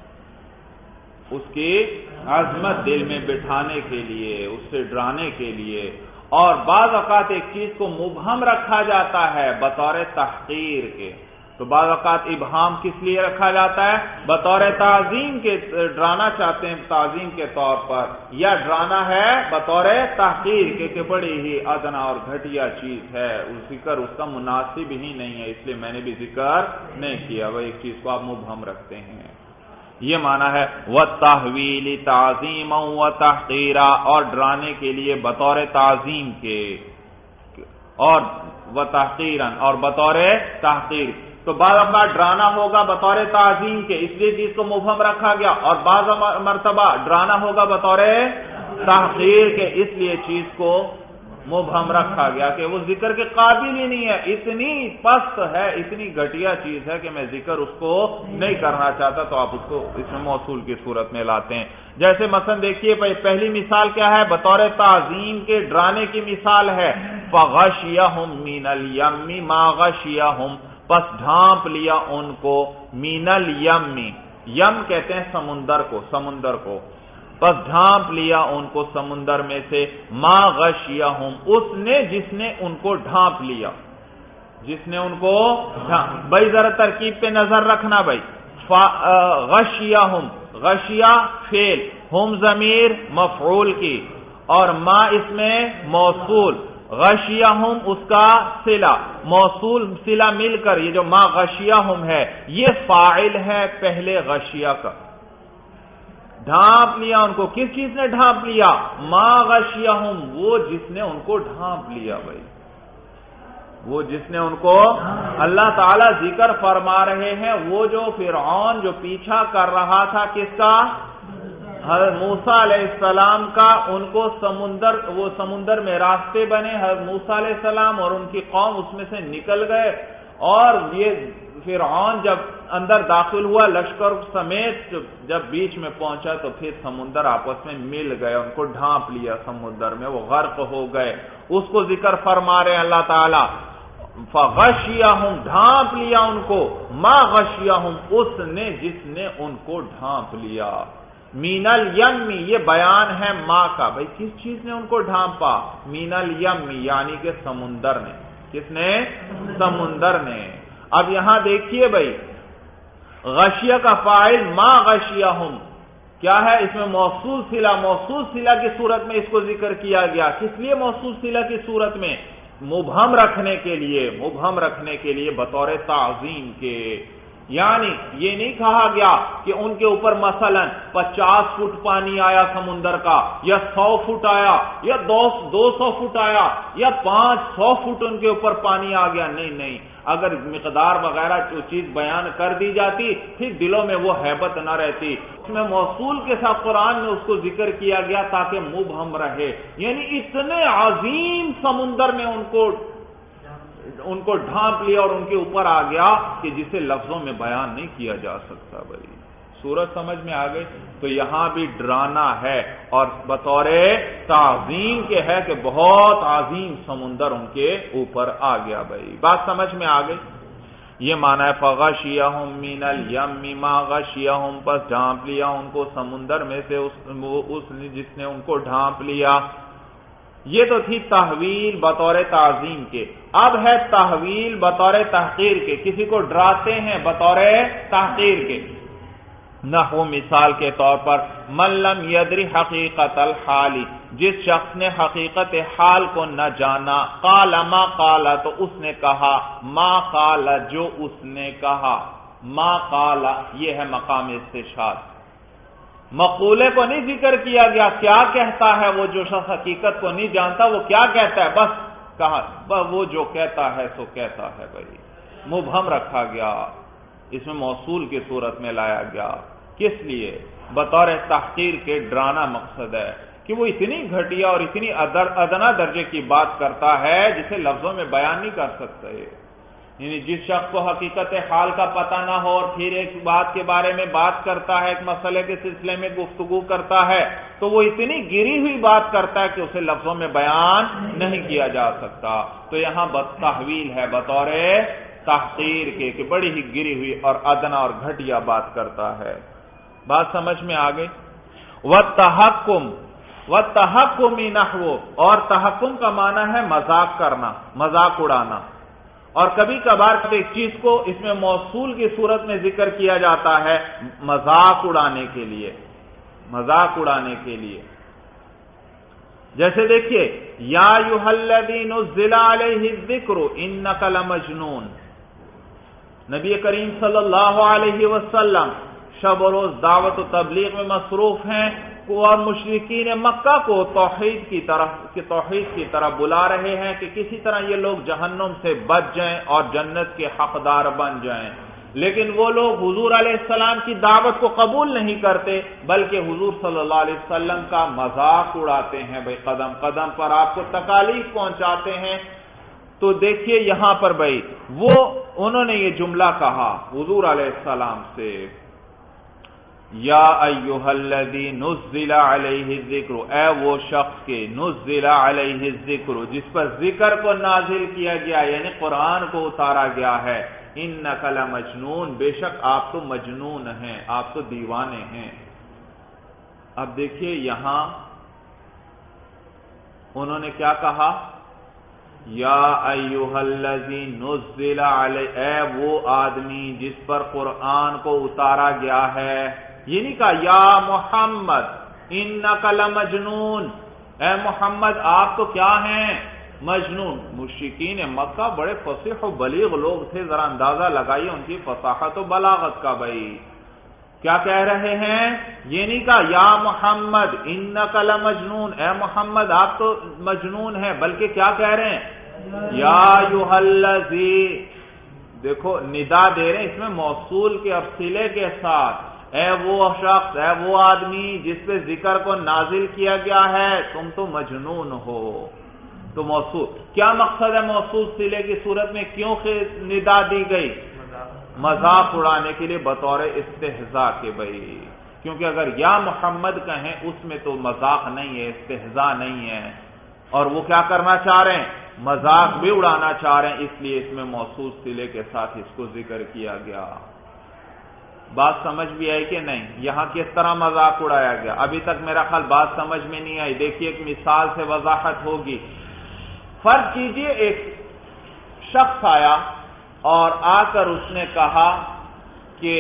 اس کی عظمت دل میں بٹھانے کے لیے, اس سے ڈرانے کے لیے. اور بعض اوقات ایک چیز کو مبہم رکھا جاتا ہے بطور تحقیر کے. تو بعض اوقات ابہام کس لیے رکھا جاتا ہے؟ بطور تعظیم کے, ڈرانا چاہتے ہیں تعظیم کے طور پر, یا ڈرانا ہے بطور تحقیر کے کہ بڑی ہی ادنا اور گھٹیا چیز ہے, ذکر اس کا مناسب ہی نہیں ہے اس لیے میں نے بھی ذکر نہیں کیا. وہ ایک چیز کو آپ مبہم رکھتے ہیں. یہ معنی ہے وَالتَّحْوِيلِ تَعْظِيمًا وَتَحْقِيرًا, اور ڈرانے کے لیے بطور تعظیم کے, اور وَتَحْقِيرًا, اور بطور تحقیر. تو بعض اوقات ڈرانا ہوگا بطور تعظیم کے, اس لیے چیز کو مبہم رکھا گیا, اور بعض مرتبہ ڈرانا ہوگا بطور تحقیر کے, اس لیے چیز کو مبہم رکھا گیا کہ وہ ذکر کے قابل ہی نہیں ہے, اتنی پست ہے, اتنی گھٹیا چیز ہے کہ میں ذکر اس کو نہیں کرنا چاہتا. تو آپ اس کو اس میں موصول کی صورت میں لاتے ہیں. جیسے مثلا دیکھیے پہلی مثال کیا ہے؟ بطور تعظیم کے ڈرانے کی مثال ہے فَغَشِيَهُم مِّنَ الْيَمِّ مَا غَشِيَهُم, پس ڈھانپ لیا ان کو, مِّنَ الْيَمِّ, یم کہتے ہیں سمندر کو, سمندر کو, پس ڈھانپ لیا ان کو سمندر میں سے, ما غشیہم, اس نے جس نے ان کو ڈھانپ لیا, جس نے ان کو بھائی ذرا ترکیب پہ نظر رکھنا بھائی. غشیہم, غشیہ فعل, ہم ضمیر مفعول کی, اور ما اس میں موصول, غشیہم اس کا صلہ, موصول صلہ مل کر یہ جو ما غشیہم ہے یہ فاعل ہے پہلے غشیہ کا. ڈھانپ لیا ان کو, کس چیز نے ڈھانپ لیا؟ ما غشیہم, وہ جس نے ان کو ڈھانپ لیا بھائی, وہ جس نے ان کو. اللہ تعالی ذکر فرما رہے ہیں وہ جو فرعون جو پیچھا کر رہا تھا کس کا؟ حضرت موسیٰ علیہ السلام کا. ان کو سمندر, وہ سمندر میں راستے بنے, حضرت موسیٰ علیہ السلام اور ان کی قوم اس میں سے نکل گئے, اور یہ فرعون جب اندر داخل ہوا لشکر سمیت, جب بیچ میں پہنچا تو پھر سمندر آپس میں مل گئے, ان کو ڈھانپ لیا سمندر میں, وہ غرق ہو گئے. اس کو ذکر فرما رہے ہیں اللہ تعالی فغشیہم, ڈھانپ لیا ان کو, ما غشیہم, اس نے جس نے ان کو ڈھانپ لیا. مین الیم, یہ بیان ہے ما کا, بھائی کس چیز نے ان کو ڈھانپا؟ مین الیم یعنی کہ سمندر نے. کس نے؟ سمندر نے. اب یہاں دیکھیے بھائی, غشیہ کا فاعل ما غشیہم کیا ہے؟ اس میں موصول صلہ, موصول صلہ کی صورت میں اس کو ذکر کیا گیا. کس لیے موصول صلہ کی صورت میں؟ مبہم رکھنے کے لیے, مبہم رکھنے کے لیے بطور تعظیم کے. یعنی یہ نہیں کہا گیا کہ ان کے اوپر مثلا پچاس فٹ پانی آیا سمندر کا, یا سو فٹ آیا, یا دو سو فٹ آیا, یا پانچ سو فٹ ان کے اوپر پانی آ گیا. نہیں نہیں, اگر مقدار وغیرہ جو چیز بیان کر دی جاتی پھر دلوں میں وہ ہیبت نہ رہتی. اس میں موصول کے ساتھ قرآن میں اس کو ذکر کیا گیا تاکہ مبہم رہے, یعنی اتنے عظیم سمندر میں ان کو ان کو ڈھانپ لیا اور ان کے اوپر آ گیا کہ جسے لفظوں میں بیان نہیں کیا جا سکتا. بھائی سورج سمجھ میں آ گئی. تو یہاں بھی ڈرانا ہے اور بطور تعظیم کے ہے کہ بہت عظیم سمندر ان کے اوپر آ گیا. بھائی بات سمجھ میں آ گئی. یہ معنی ہے فغشیہم من الیم ما غشیہم، پس ڈھانپ لیا ان کو سمندر میں سے اس, اس جس نے ان کو ڈھانپ لیا۔ یہ تو تھی تحویل بطور تعظیم کے، اب ہے تحویل بطور تحقیر کے، کسی کو ڈراتے ہیں بطور تحقیر کے۔ نحو مثال کے طور پر من لم یدری حقیقت الحال، جس شخص نے حقیقت حال کو نہ جانا، قال ما قال تو اس نے کہا، ما قال جو اس نے کہا، ما قال یہ ہے مقام استشہاد، مقولے کو نہیں ذکر کیا گیا، کیا کہتا ہے وہ جو شخص حقیقت کو نہیں جانتا وہ کیا کہتا ہے، بس کہا وہ جو کہتا ہے سو کہتا ہے، بھائی مبہم رکھا گیا، اس میں موصول کی صورت میں لایا گیا، کس لیے؟ بطور تحقیر کے، ڈرانا مقصد ہے کہ وہ اتنی گھٹیا اور اتنی ادنا درجے کی بات کرتا ہے جسے لفظوں میں بیان نہیں کر سکتے، یعنی جس شخص کو حقیقت حال کا پتہ نہ ہو اور پھر ایک بات کے بارے میں بات کرتا ہے، ایک مسئلے کے سلسلے میں گفتگو کرتا ہے، تو وہ اتنی گری ہوئی بات کرتا ہے کہ اسے لفظوں میں بیان نہیں کیا جا سکتا، تو یہاں تحویل ہے بطور تحقیر کے کہ بڑی ہی گری ہوئی اور ادنا اور گھٹیا بات کرتا ہے۔ بات سمجھ میں آ گئی؟ وَالتَّحَكُّمُ وَالتَّحَكُّمِ نَحْوُ، اور تحکم کا معنی ہے مذاق کرنا، مذاق اڑانا، اور کبھی کبھار ایک چیز کو اس میں موصول کی صورت میں ذکر کیا جاتا ہے مذاق اڑانے کے لیے، مذاق اڑانے کے لیے، جیسے دیکھیے یا ایھا الذی نزل علیہ الذکر انک لمجنون، نبی کریم صلی اللہ علیہ وسلم شب و روز دعوت و تبلیغ میں مصروف ہیں اور مشرکین مکہ کو توحید کی طرف کہ توحید کی طرف بلا رہے ہیں کہ کسی طرح یہ لوگ جہنم سے بچ جائیں اور جنت کے حقدار بن جائیں، لیکن وہ لوگ حضور علیہ السلام کی دعوت کو قبول نہیں کرتے بلکہ حضور صلی اللہ علیہ وسلم کا مذاق اڑاتے ہیں، بھائی قدم قدم پر آپ کو تکالیف پہنچاتے ہیں۔ تو دیکھیے یہاں پر بھائی وہ انہوں نے یہ جملہ کہا حضور علیہ السلام سے، یا ایھا الذی نزل علیہ الذکر، اے وہ شخص کے نزل علیہ الذکر جس پر ذکر کو نازل کیا گیا یعنی قرآن کو اتارا گیا ہے، انک لمجنون، بے شک آپ تو مجنون ہیں، آپ تو دیوانے ہیں۔ اب دیکھیے یہاں انہوں نے کیا کہا، یا ایھا الذی نزل علیہ، اے وہ آدمی جس پر قرآن کو اتارا گیا ہے، یہ نہیں کہا یا محمد انک لمجنون، اے محمد آپ تو کیا ہیں، مجنون۔ مشرکین مکہ بڑے فصیح و بلیغ لوگ تھے، ذرا اندازہ لگائیے ان کی فصاحت و بلاغت کا، بھائی کیا کہہ رہے ہیں، یہ نہیں کہا یا محمد انک لمجنون، اے محمد آپ تو مجنون ہیں، بلکہ کیا کہہ رہے ہیں، یا ایھا الذی، دیکھو ندا دے رہے ہیں اس میں موصول کے افصیلے کے ساتھ، اے وہ شخص، اے وہ آدمی جس پہ ذکر کو نازل کیا گیا ہے، تم تو مجنون ہو۔ تو موصول کیا مقصد ہے، موصول صلے کی صورت میں کیوں ندا دی گئی، مذاق اڑانے کے لیے بطور استہزاء کے، بھائی کیونکہ اگر یا محمد کہیں اس میں تو مذاق نہیں ہے، استہزاء نہیں ہے، اور وہ کیا کرنا چاہ رہے ہیں، مذاق بھی اڑانا چاہ رہے ہیں، اس لیے اس میں موصول صلے کے ساتھ اس کو ذکر کیا گیا۔ بات سمجھ بھی آئی کہ نہیں، یہاں کس طرح مذاق اڑایا گیا، ابھی تک میرا خیال بات سمجھ میں نہیں آئی، دیکھیے ایک مثال سے وضاحت ہوگی۔ فرض کیجئے ایک شخص آیا اور آ کر اس نے کہا کہ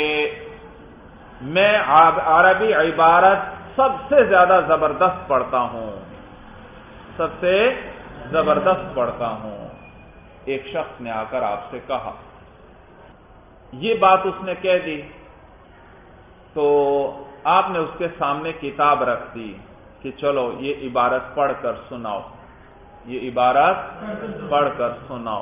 میں عربی عبارت سب سے زیادہ زبردست پڑھتا ہوں، سب سے زبردست پڑھتا ہوں، ایک شخص نے آ کر آپ سے کہا، یہ بات اس نے کہہ دی تو آپ نے اس کے سامنے کتاب رکھ دی کہ چلو یہ عبارت پڑھ کر سناؤ، یہ عبارت پڑھ کر سناؤ۔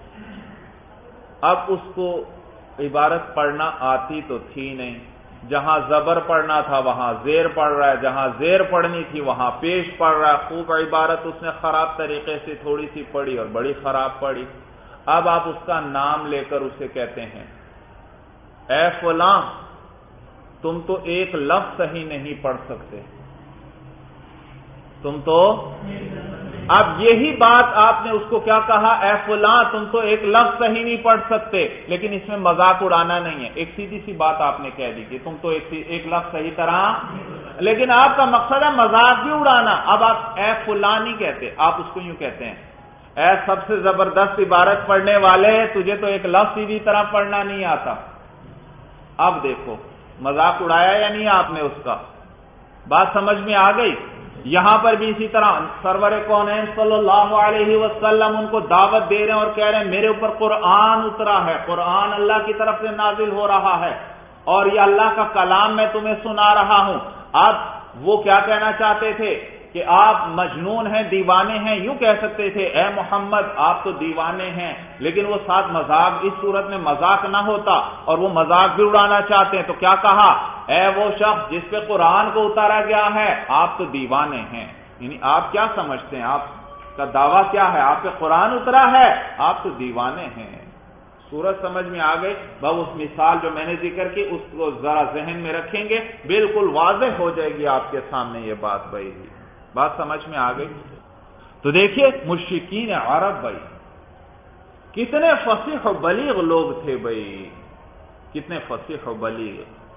اب اس کو عبارت پڑھنا آتی تو تھی نہیں، جہاں زبر پڑھنا تھا وہاں زیر پڑھ رہا ہے، جہاں زیر پڑھنی تھی وہاں پیش پڑھ رہا ہے، خوب عبارت اس نے خراب طریقے سے تھوڑی سی پڑھی اور بڑی خراب پڑھی۔ اب آپ اس کا نام لے کر اسے کہتے ہیں، اے فلاں تم تو ایک لفظ صحیح نہیں پڑھ سکتے، تم تو اب یہی بات آپ نے اس کو کیا کہا، اے فلاں تم تو ایک لفظ صحیح نہیں پڑھ سکتے، لیکن اس میں مذاق اڑانا نہیں ہے، ایک سیدھی سی بات آپ نے کہہ دی کہ تم تو ایک ایک لفظ صحیح طرح، لیکن آپ کا مقصد ہے مذاق بھی اڑانا۔ اب آپ اے فلاں نہیں کہتے، آپ اس کو یوں کہتے ہیں، اے سب سے زبردست عبارت پڑھنے والے، تجھے تو ایک لفظ سیدھی طرح پڑھنا نہیں آتا۔ اب دیکھو مذاق اڑایا یا نہیں آپ نے اس کا، بات سمجھ میں آ گئی؟ یہاں پر بھی اسی طرح سرور کونین صلی اللہ علیہ وسلم ان کو دعوت دے رہے ہیں اور کہہ رہے ہیں میرے اوپر قرآن اترا ہے، قرآن اللہ کی طرف سے نازل ہو رہا ہے اور یہ اللہ کا کلام میں تمہیں سنا رہا ہوں۔ اب وہ کیا کہنا چاہتے تھے کہ آپ مجنون ہیں، دیوانے ہیں، یوں کہہ سکتے تھے اے محمد آپ تو دیوانے ہیں، لیکن وہ ساتھ مذاق، اس صورت میں مذاق نہ ہوتا اور وہ مذاق بھی اڑانا چاہتے ہیں، تو کیا کہا، اے وہ شخص جس پہ قرآن کو اتارا گیا ہے آپ تو دیوانے ہیں۔ یعنی آپ کیا سمجھتے ہیں، آپ کا دعویٰ کیا ہے، آپ پہ قرآن اترا ہے، آپ تو دیوانے ہیں۔ صورت سمجھ میں آ گئی؟ بس اس مثال جو میں نے ذکر کی اس کو ذرا ذہن میں رکھیں گے، بالکل واضح ہو جائے گی آپ کے سامنے یہ بات بھائی، بات سمجھ میں آ گئی؟ تو دیکھیے مشرکین عرب بھائی کتنے فصیح و بلیغ لوگ تھے بھائی، کتنے فصیح و بلیغ،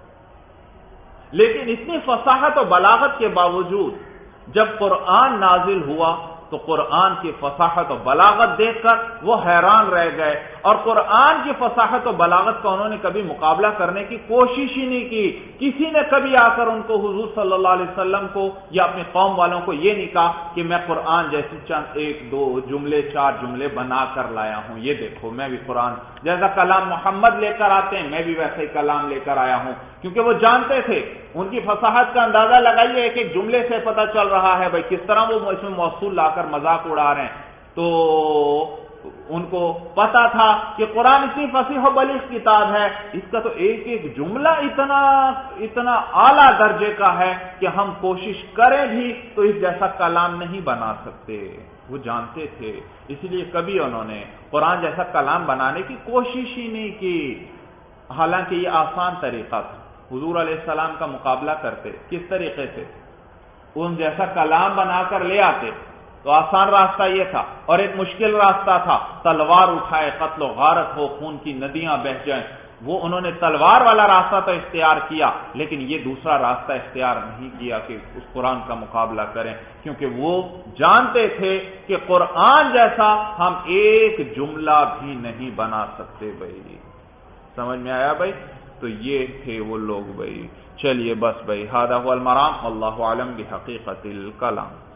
لیکن اتنی فصاحت و بلاغت کے باوجود جب قرآن نازل ہوا تو قرآن کی فصاحت و بلاغت دیکھ کر وہ حیران رہ گئے، اور قرآن کی فصاحت و بلاغت کا انہوں نے کبھی مقابلہ کرنے کی کوشش ہی نہیں کی۔ کسی نے کبھی آ کر ان کو حضور صلی اللہ علیہ وسلم کو یا اپنی قوم والوں کو یہ نہیں کہا کہ میں قرآن جیسی چند ایک دو جملے چار جملے بنا کر لایا ہوں، یہ دیکھو میں بھی قرآن جیسا کلام محمد لے کر آتے ہیں میں بھی ویسا ہی کلام لے کر آیا ہوں، کیونکہ وہ جانتے تھے، ان کی فصاحت کا اندازہ لگائیے، ایک ایک جملے سے پتہ چل رہا ہے بھائی کس طرح وہ اس میں موصول لا کر مذاق اڑا رہے ہیں۔ تو ان کو پتا تھا کہ قرآن اتنی فصیح و بلیغ کتاب ہے، اس کا تو ایک ایک جملہ اتنا اتنا اعلیٰ درجے کا ہے کہ ہم کوشش کریں بھی تو اس جیسا کلام نہیں بنا سکتے، وہ جانتے تھے، اس لیے کبھی انہوں نے قرآن جیسا کلام بنانے کی کوشش ہی نہیں کی، حالانکہ یہ آسان طریقہ تھا۔ حضور علیہ السلام کا مقابلہ کرتے کس طریقے سے، ان جیسا کلام بنا کر لے آتے، تو آسان راستہ یہ تھا، اور ایک مشکل راستہ تھا، تلوار اٹھائے قتل و غارت ہو، خون کی ندیاں بہہ جائیں، وہ انہوں نے تلوار والا راستہ تو اختیار کیا، لیکن یہ دوسرا راستہ اختیار نہیں کیا کہ اس قرآن کا مقابلہ کریں، کیونکہ وہ جانتے تھے کہ قرآن جیسا ہم ایک جملہ بھی نہیں بنا سکتے بھائی۔ سمجھ میں آیا بھائی؟ تو یہ تھے وہ لوگ بھائی۔ چلیے بس بھائی، ھذا ھو المرام، واللہ اعلم بحقیقت الکلام۔